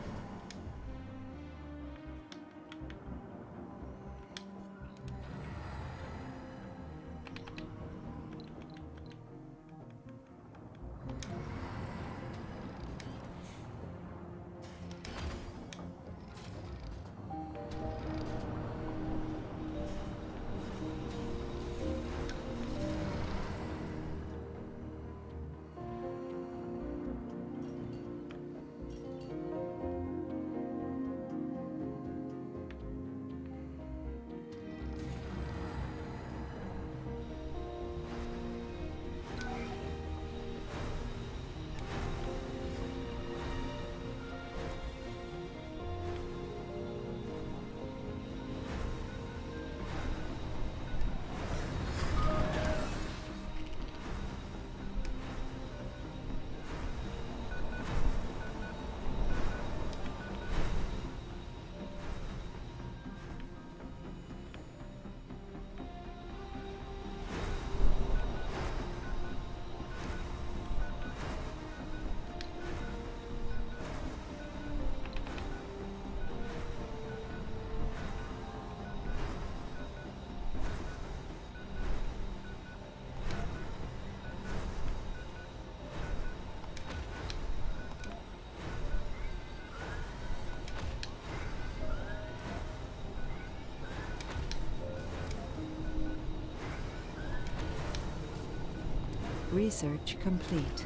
Research complete.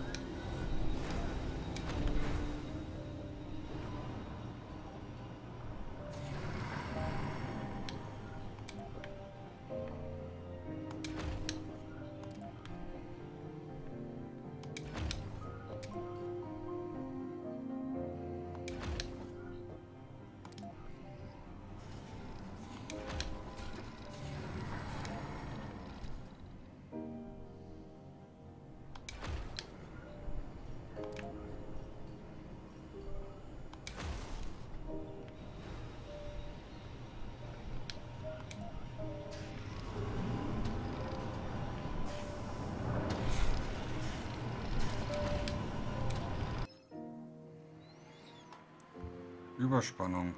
Überspannung.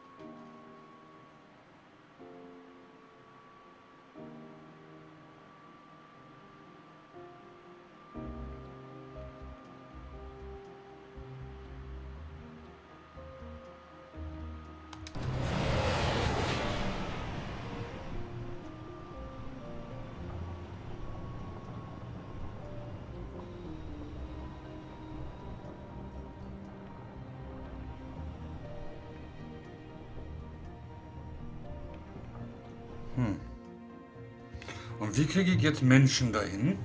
Und wie kriege ich jetzt Menschen dahin?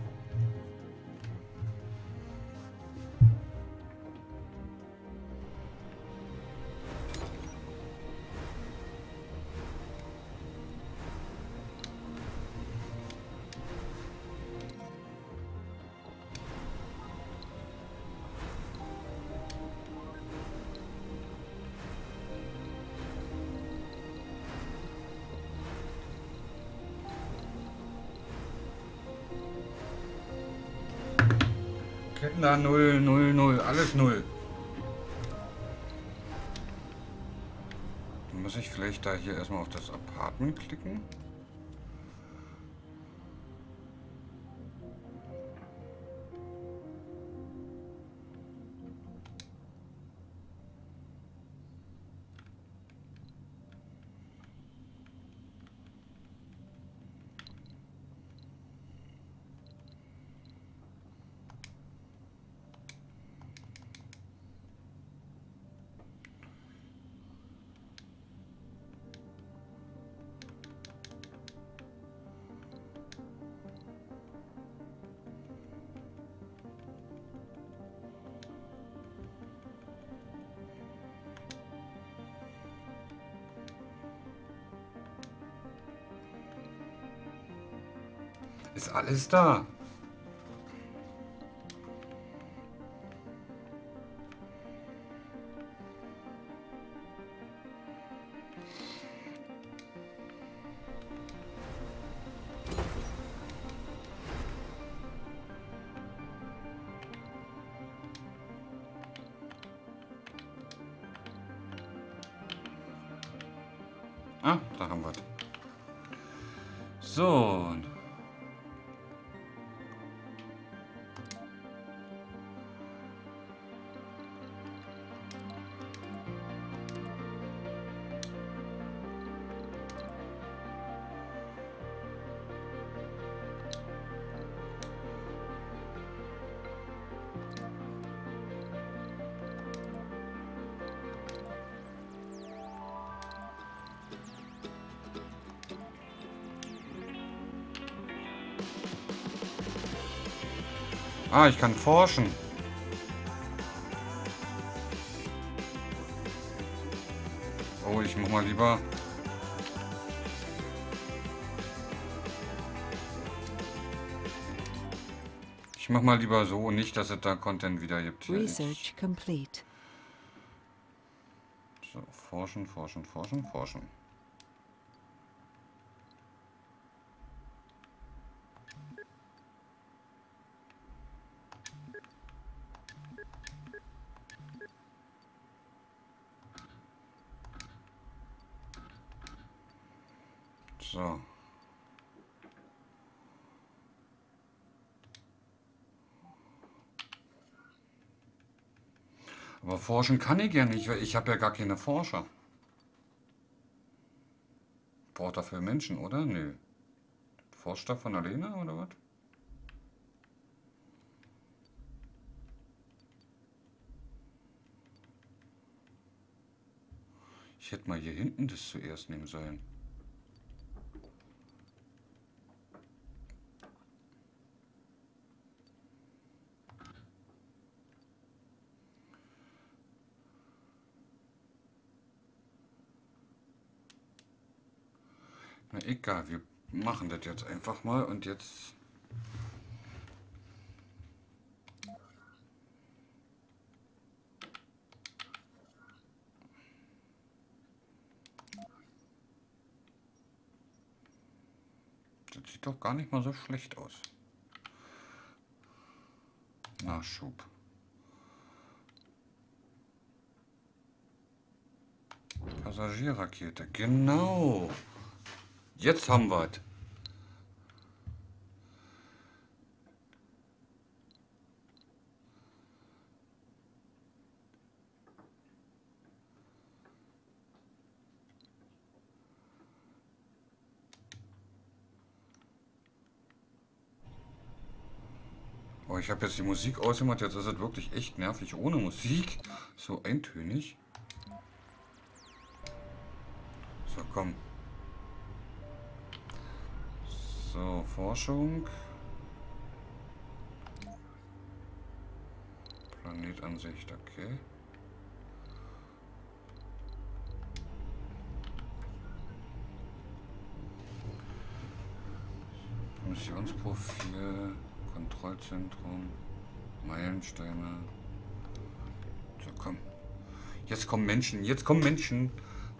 Kettner 0, 0, 0, alles 0. Dann muss ich vielleicht da hier erstmal auf das Apartment klicken. Ist alles da. Ah, da haben wir es. So. Ah, ich kann forschen. Oh, ich mach mal lieber. Ich mach mal lieber so, nicht, dass es da Content wieder gibt. Hier. Research complete. So, forschen, forschen, forschen, forschen. So. Aber forschen kann ich ja nicht, weil ich habe ja gar keine Forscher. Braucht dafür Menschen, oder? Nö. Forscht da von alleine, oder was? Ich hätte mal hier hinten das zuerst nehmen sollen. Na egal, wir machen das jetzt einfach mal und jetzt... Das sieht doch gar nicht mal so schlecht aus. Nachschub. Passagierrakete, genau. Jetzt haben wir es. Oh, ich habe jetzt die Musik ausgemacht, jetzt ist es wirklich echt nervig ohne Musik. So eintönig. So, komm. So, Forschung. Planetansicht, okay. Missionsprofil, Kontrollzentrum, Meilensteine. So, komm. Jetzt kommen Menschen, jetzt kommen Menschen.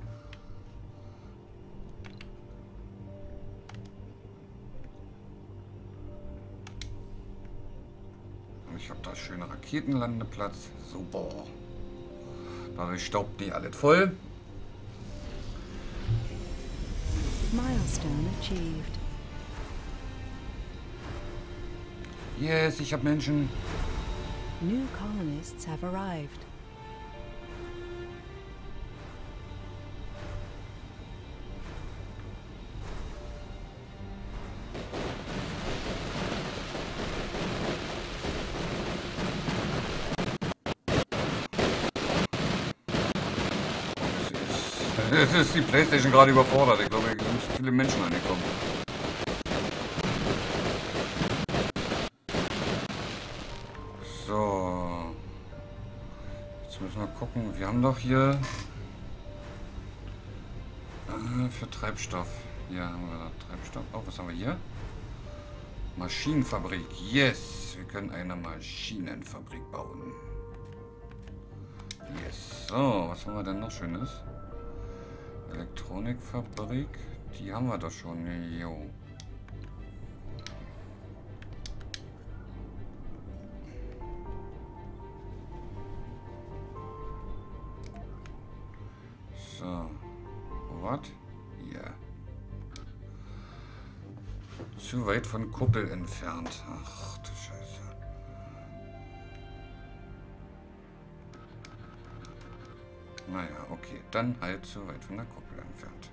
Ich habe da schöne Raketenlandeplatz. Super. Dadurch staubt die alles voll. Milestone achieved. Yes, ich habe Menschen. New colonists have arrived. Es ist die PlayStation gerade überfordert. Ich glaube, es sind zu viele Menschen angekommen. So. Jetzt müssen wir gucken. Wir haben doch hier für Treibstoff. Hier haben wir da Treibstoff. Oh, was haben wir hier? Maschinenfabrik. Yes. Wir können eine Maschinenfabrik bauen. Yes. So, was haben wir denn noch Schönes? Elektronikfabrik. Die haben wir doch schon. Jo. So. Was? Zu weit von Kuppel entfernt. Ach du Scheiße. Naja, okay. Dann halt zu weit von der Kuppel entfernt.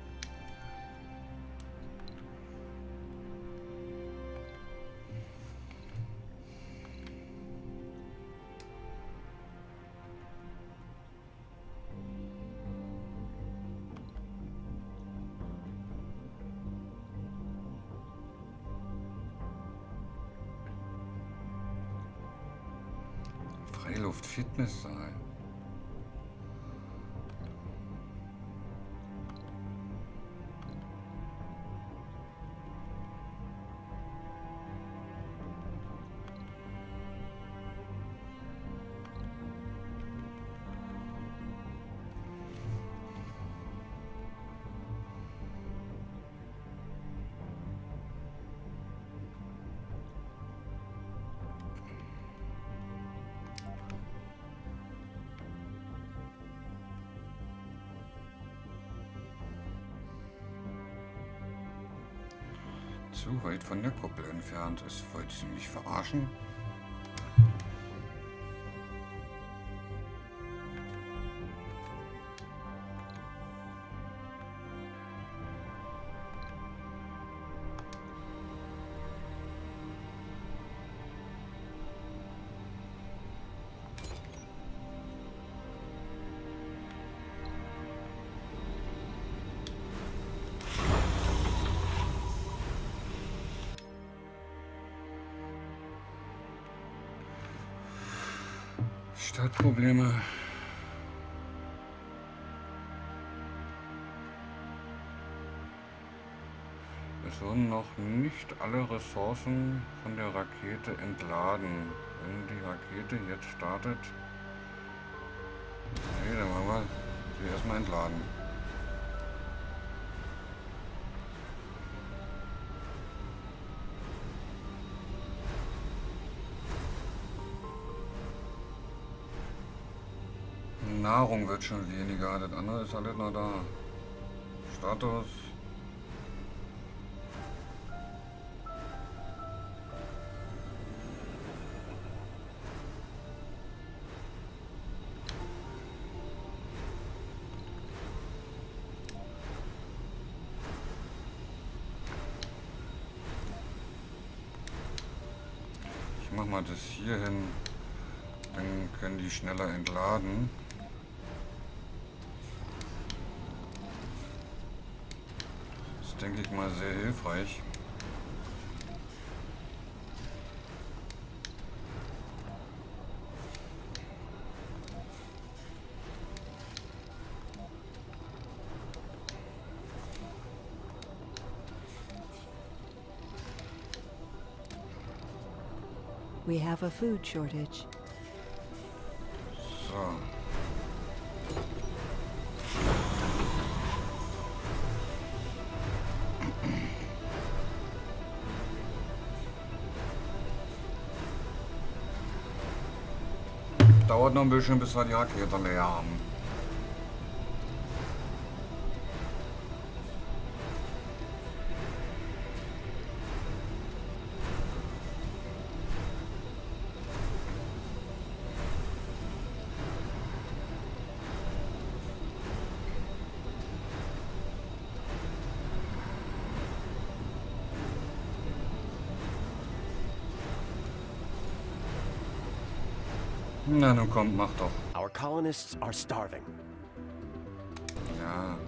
Freiluft-Fitnesssaal. Zu weit von der Kuppel entfernt ist. Wollt ihr mich verarschen? Stadtprobleme. Es wurden noch nicht alle Ressourcen von der Rakete entladen. Wenn die Rakete jetzt startet... Nee, dann machen wir sie erstmal entladen. Nahrung wird schon weniger, das andere ist alles noch da. Status. Ich mach mal das hier hin, dann können die schneller entladen. Denke ich mal sehr hilfreich. We have a food shortage. So. Dauert noch ein bisschen, bis wir die Rakete leer haben. Na, nun kommt, mach doch. Our colonists are starving. Ja.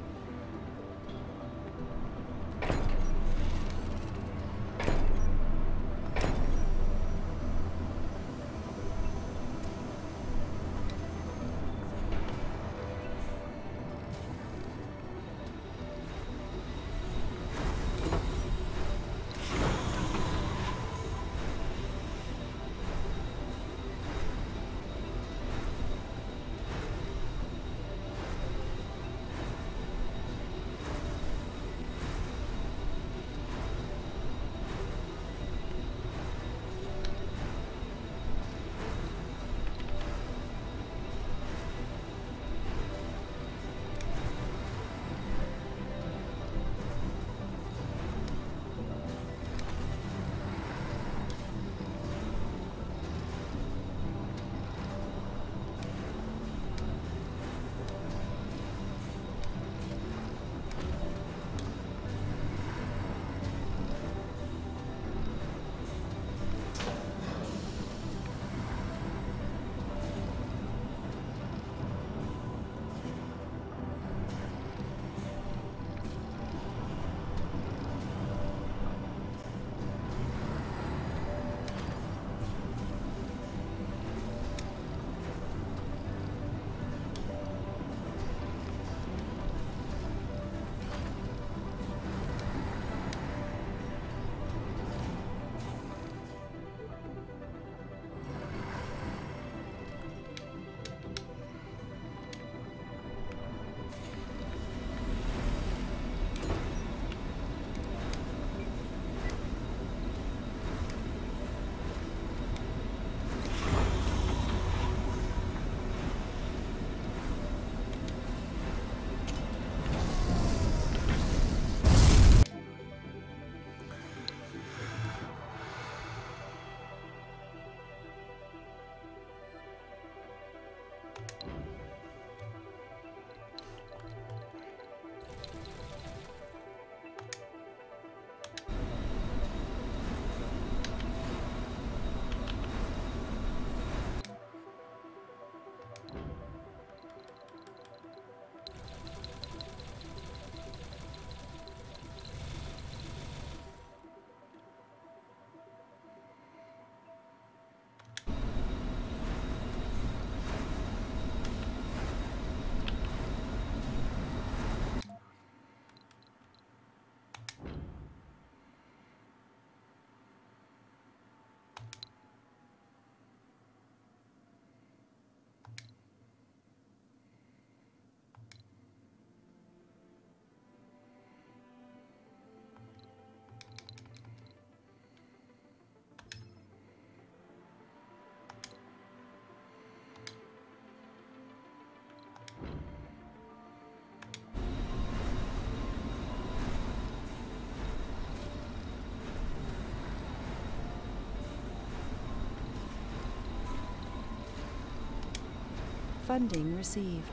Funding received.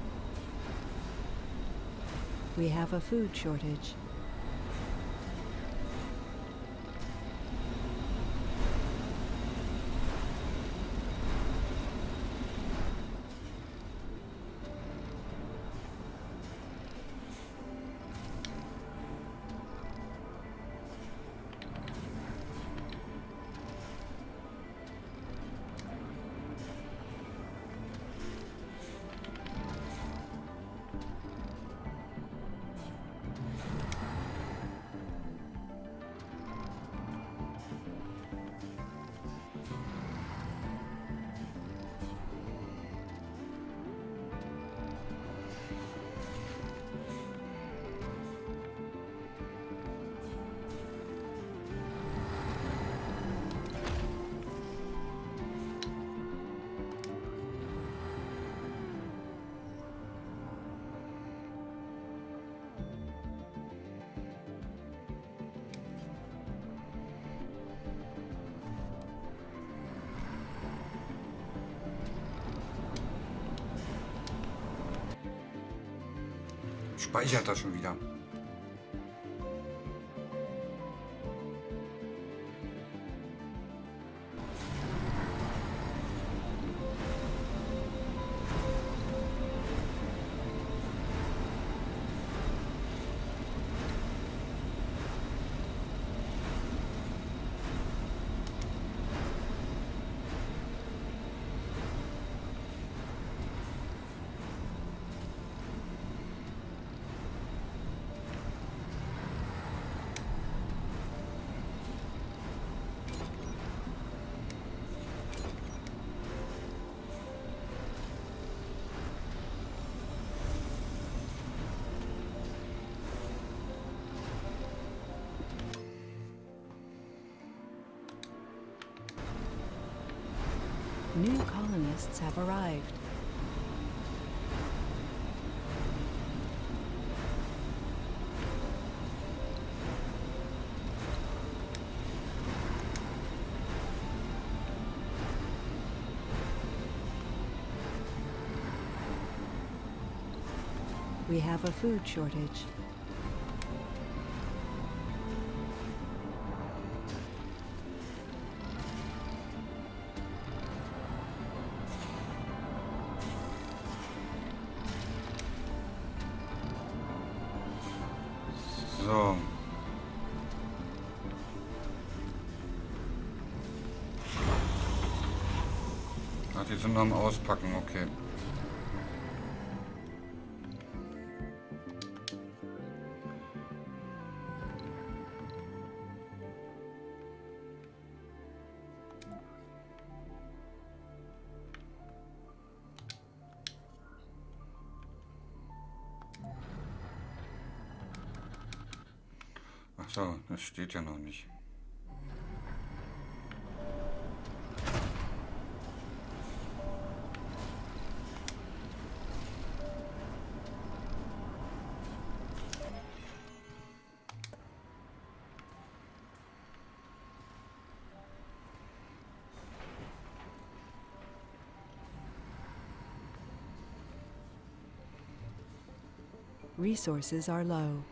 We have a food shortage. Speichert das schon wieder. New colonists have arrived. We have a food shortage. So. Ach, die sind noch am Auspacken, okay. Ach so, das steht ja noch nicht. Resources are low.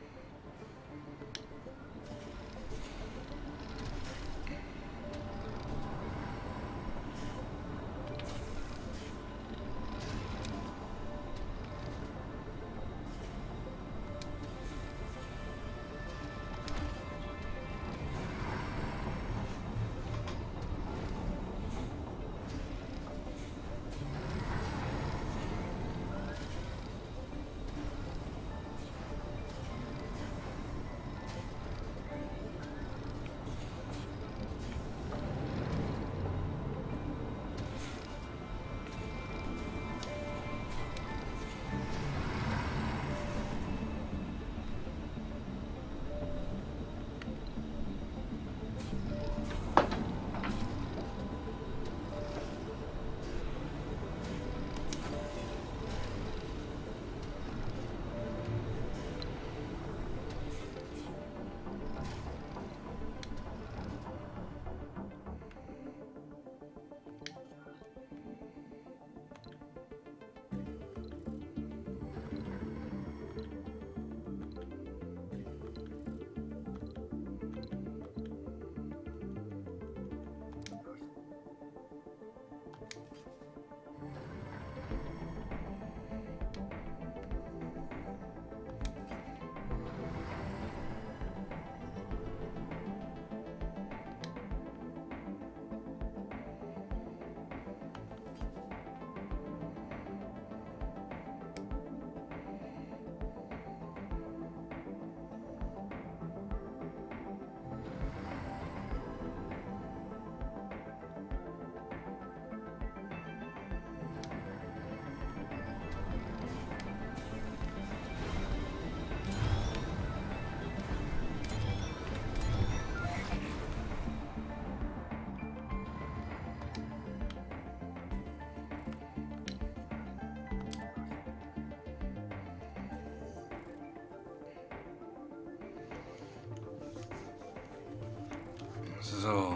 So.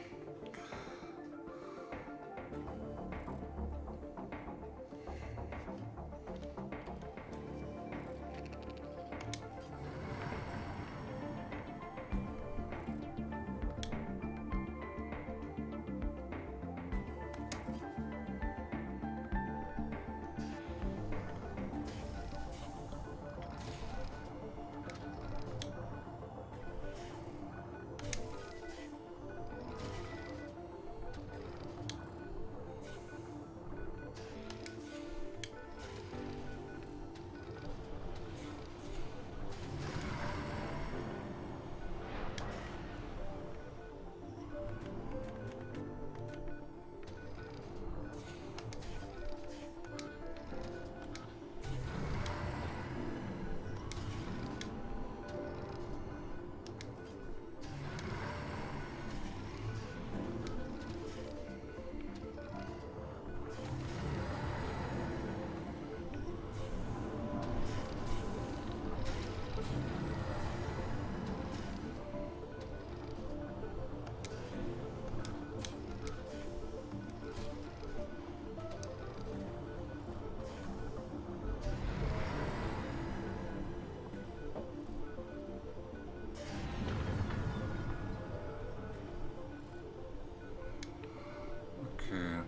Okay.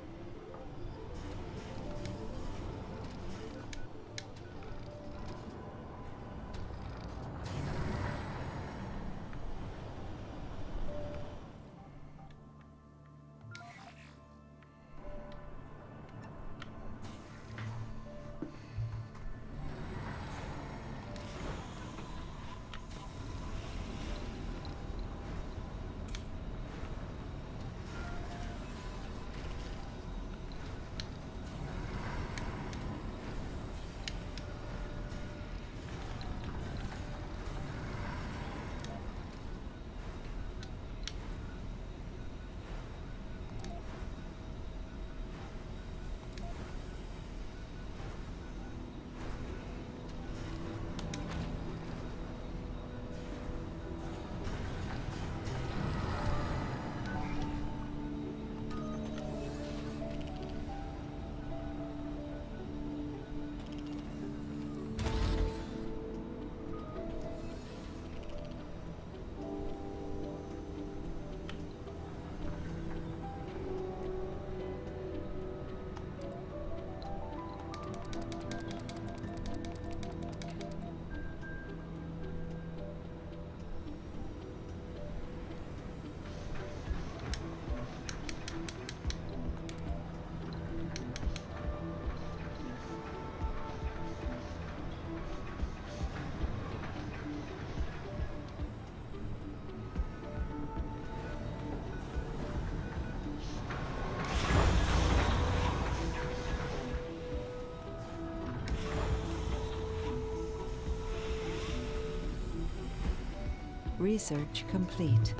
Research complete.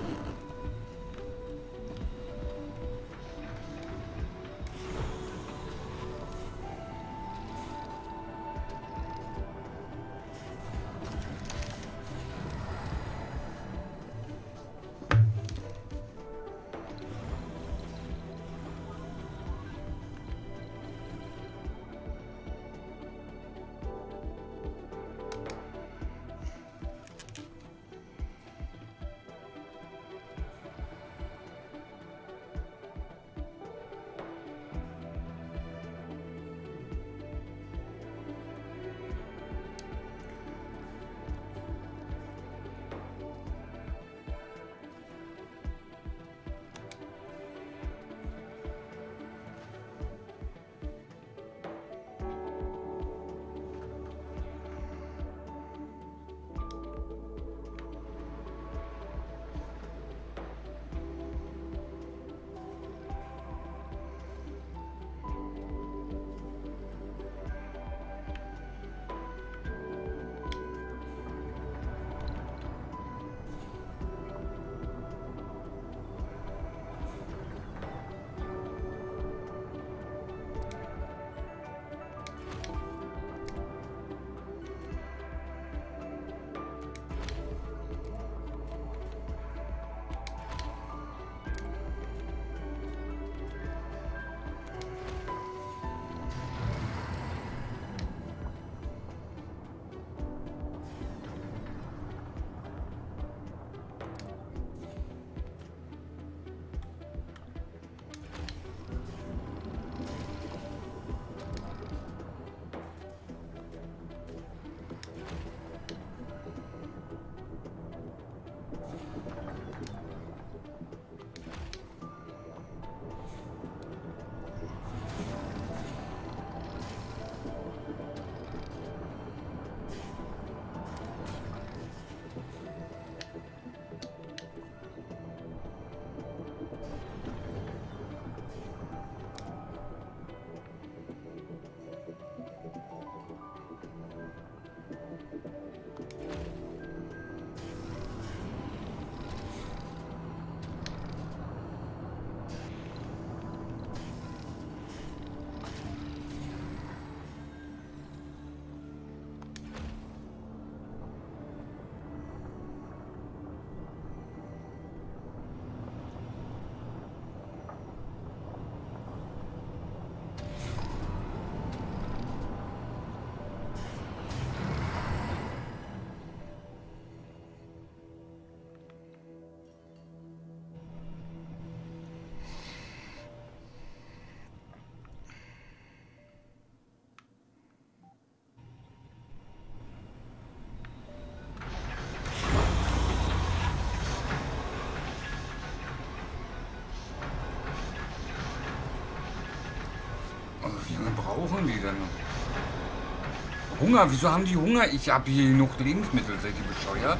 Oh, wie lange brauchen die denn? Hunger? Wieso haben die Hunger? Ich habe hier genug Lebensmittel. Seid ihr bescheuert?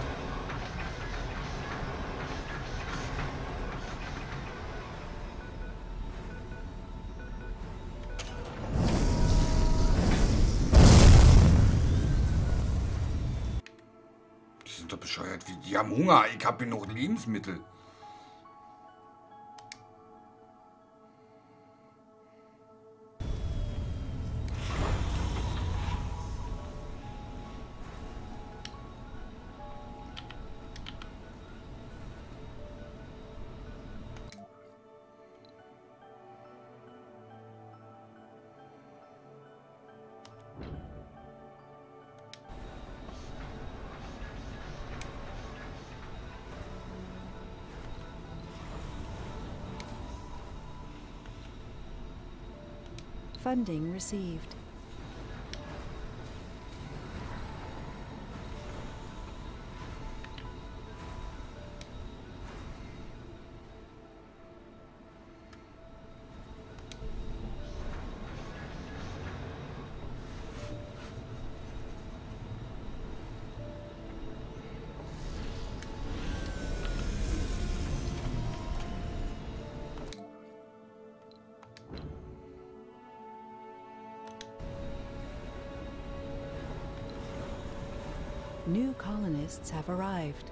Die sind doch bescheuert. Die haben Hunger. Ich habe hier noch Lebensmittel. Funding received. New colonists have arrived.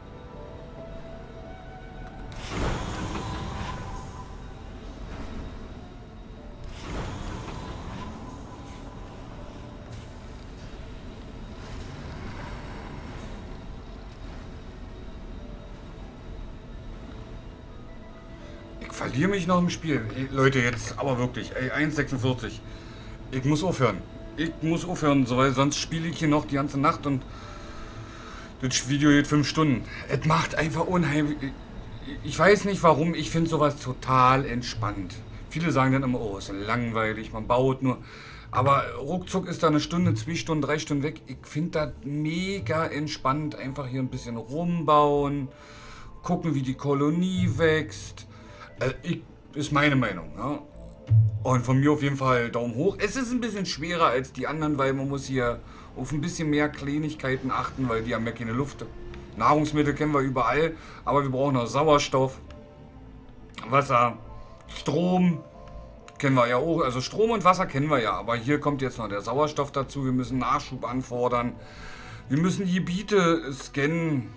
Ich verliere mich noch im Spiel. Ey, Leute, jetzt aber wirklich. Ey, 1,46. Ich muss aufhören. Ich muss aufhören, weil sonst spiele ich hier noch die ganze Nacht und das Video geht 5 Stunden. Es macht einfach unheimlich. Ich weiß nicht warum, ich finde sowas total entspannt. Viele sagen dann immer, oh, ist langweilig, man baut nur. Aber ruckzuck ist da eine Stunde, 2 Stunden, 3 Stunden weg. Ich finde das mega entspannt. Einfach hier ein bisschen rumbauen, gucken, wie die Kolonie wächst. Ist meine Meinung. Ja? Und von mir auf jeden Fall Daumen hoch. Es ist ein bisschen schwerer als die anderen, weil man muss hier auf ein bisschen mehr Kleinigkeiten achten, weil die haben ja keine Luft. Nahrungsmittel kennen wir überall, aber wir brauchen auch Sauerstoff, Wasser, Strom kennen wir ja auch. Also Strom und Wasser kennen wir ja, aber hier kommt jetzt noch der Sauerstoff dazu. Wir müssen Nachschub anfordern. Wir müssen die Gebiete scannen.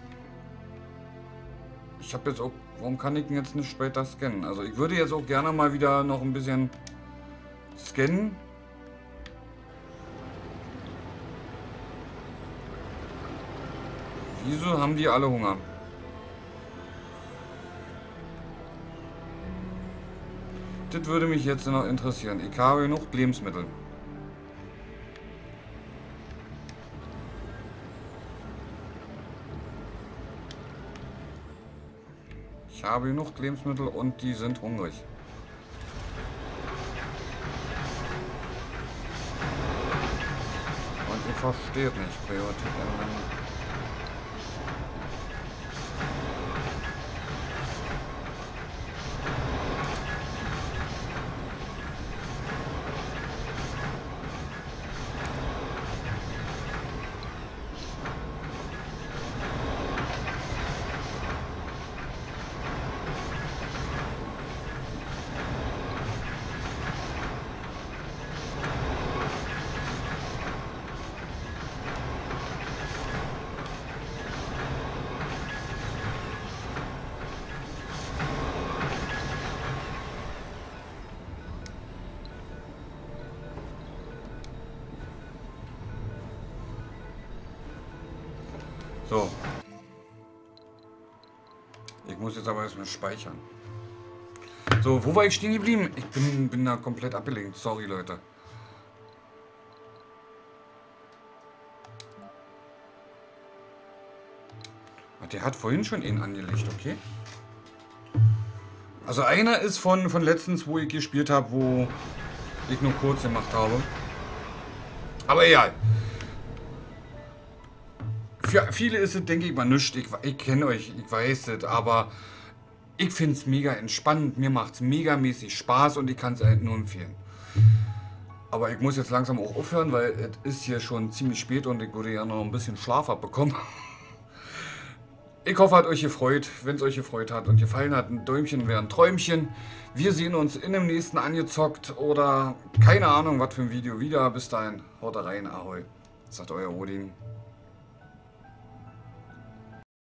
Ich habe jetzt auch... Warum kann ich denn jetzt nicht später scannen? Also ich würde jetzt auch gerne mal wieder noch ein bisschen scannen. Wieso haben die alle Hunger? Das würde mich jetzt noch interessieren. Ich habe genug Lebensmittel. Ich habe genug Lebensmittel und die sind hungrig. Und ihr versteht nicht, Priorität ändern. So. Ich muss jetzt aber erstmal speichern. So, wo war ich stehen geblieben? Ich bin da komplett abgelenkt. Sorry, Leute. Der hat vorhin schon ihn angelegt, okay? Also einer ist von letztens, wo ich gespielt habe, wo ich nur kurz gemacht habe. Aber egal. Für viele ist es, denke ich mal, nichts. Ich kenne euch, ich weiß es, aber ich finde es mega entspannend. Mir macht es megamäßig Spaß und ich kann es halt nur empfehlen. Aber ich muss jetzt langsam auch aufhören, weil es ist hier schon ziemlich spät und ich würde ja noch ein bisschen Schlaf abbekommen. Ich hoffe, hat euch gefreut. Wenn es euch gefreut hat und gefallen hat, ein Däumchen wäre ein Träumchen. Wir sehen uns in dem nächsten Angezockt oder keine Ahnung, was für ein Video wieder. Bis dahin, haut rein, ahoi. Sagt euer Odin.